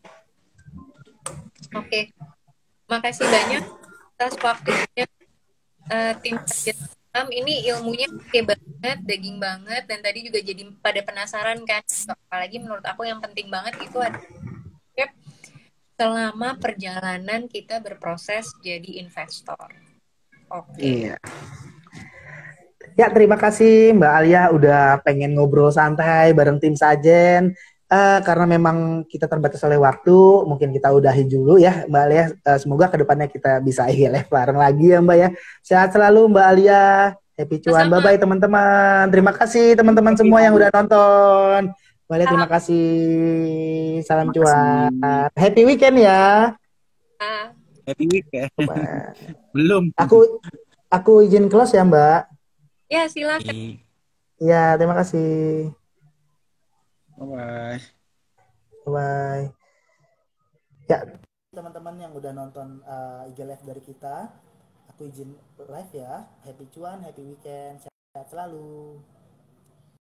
Oke, makasih banyak atas waktunya, eh, tim Target Alam. Ini ilmunya oke banget, daging banget, dan tadi juga jadi pada penasaran kan. Apalagi menurut aku yang penting banget itu ada gap selama perjalanan kita berproses jadi investor. Oke. Iya. Ya, terima kasih Mbak Alia udah pengen ngobrol santai bareng tim Sajen. Eh, karena memang kita terbatas oleh waktu, mungkin kita udahi dulu ya Mbak Alia. Eh, semoga kedepannya kita bisa I G Live bareng lagi ya Mbak ya. Sehat selalu Mbak Alia. Happy cuan. Sama-sama. Bye-bye teman-teman. Terima kasih teman-teman semua yang udah nonton. Mbak Alia terima kasih. Salam Terima kasih. cuan. Happy weekend ya. Ah. Happy week ya. Bye. Belum. Aku aku izin close ya Mbak. Ya, silakan. Ya, terima kasih. Bye-bye. Bye. Ya, teman-teman yang udah nonton uh, I G Live dari kita, aku izin live ya. Happy cuan, happy weekend, sehat selalu.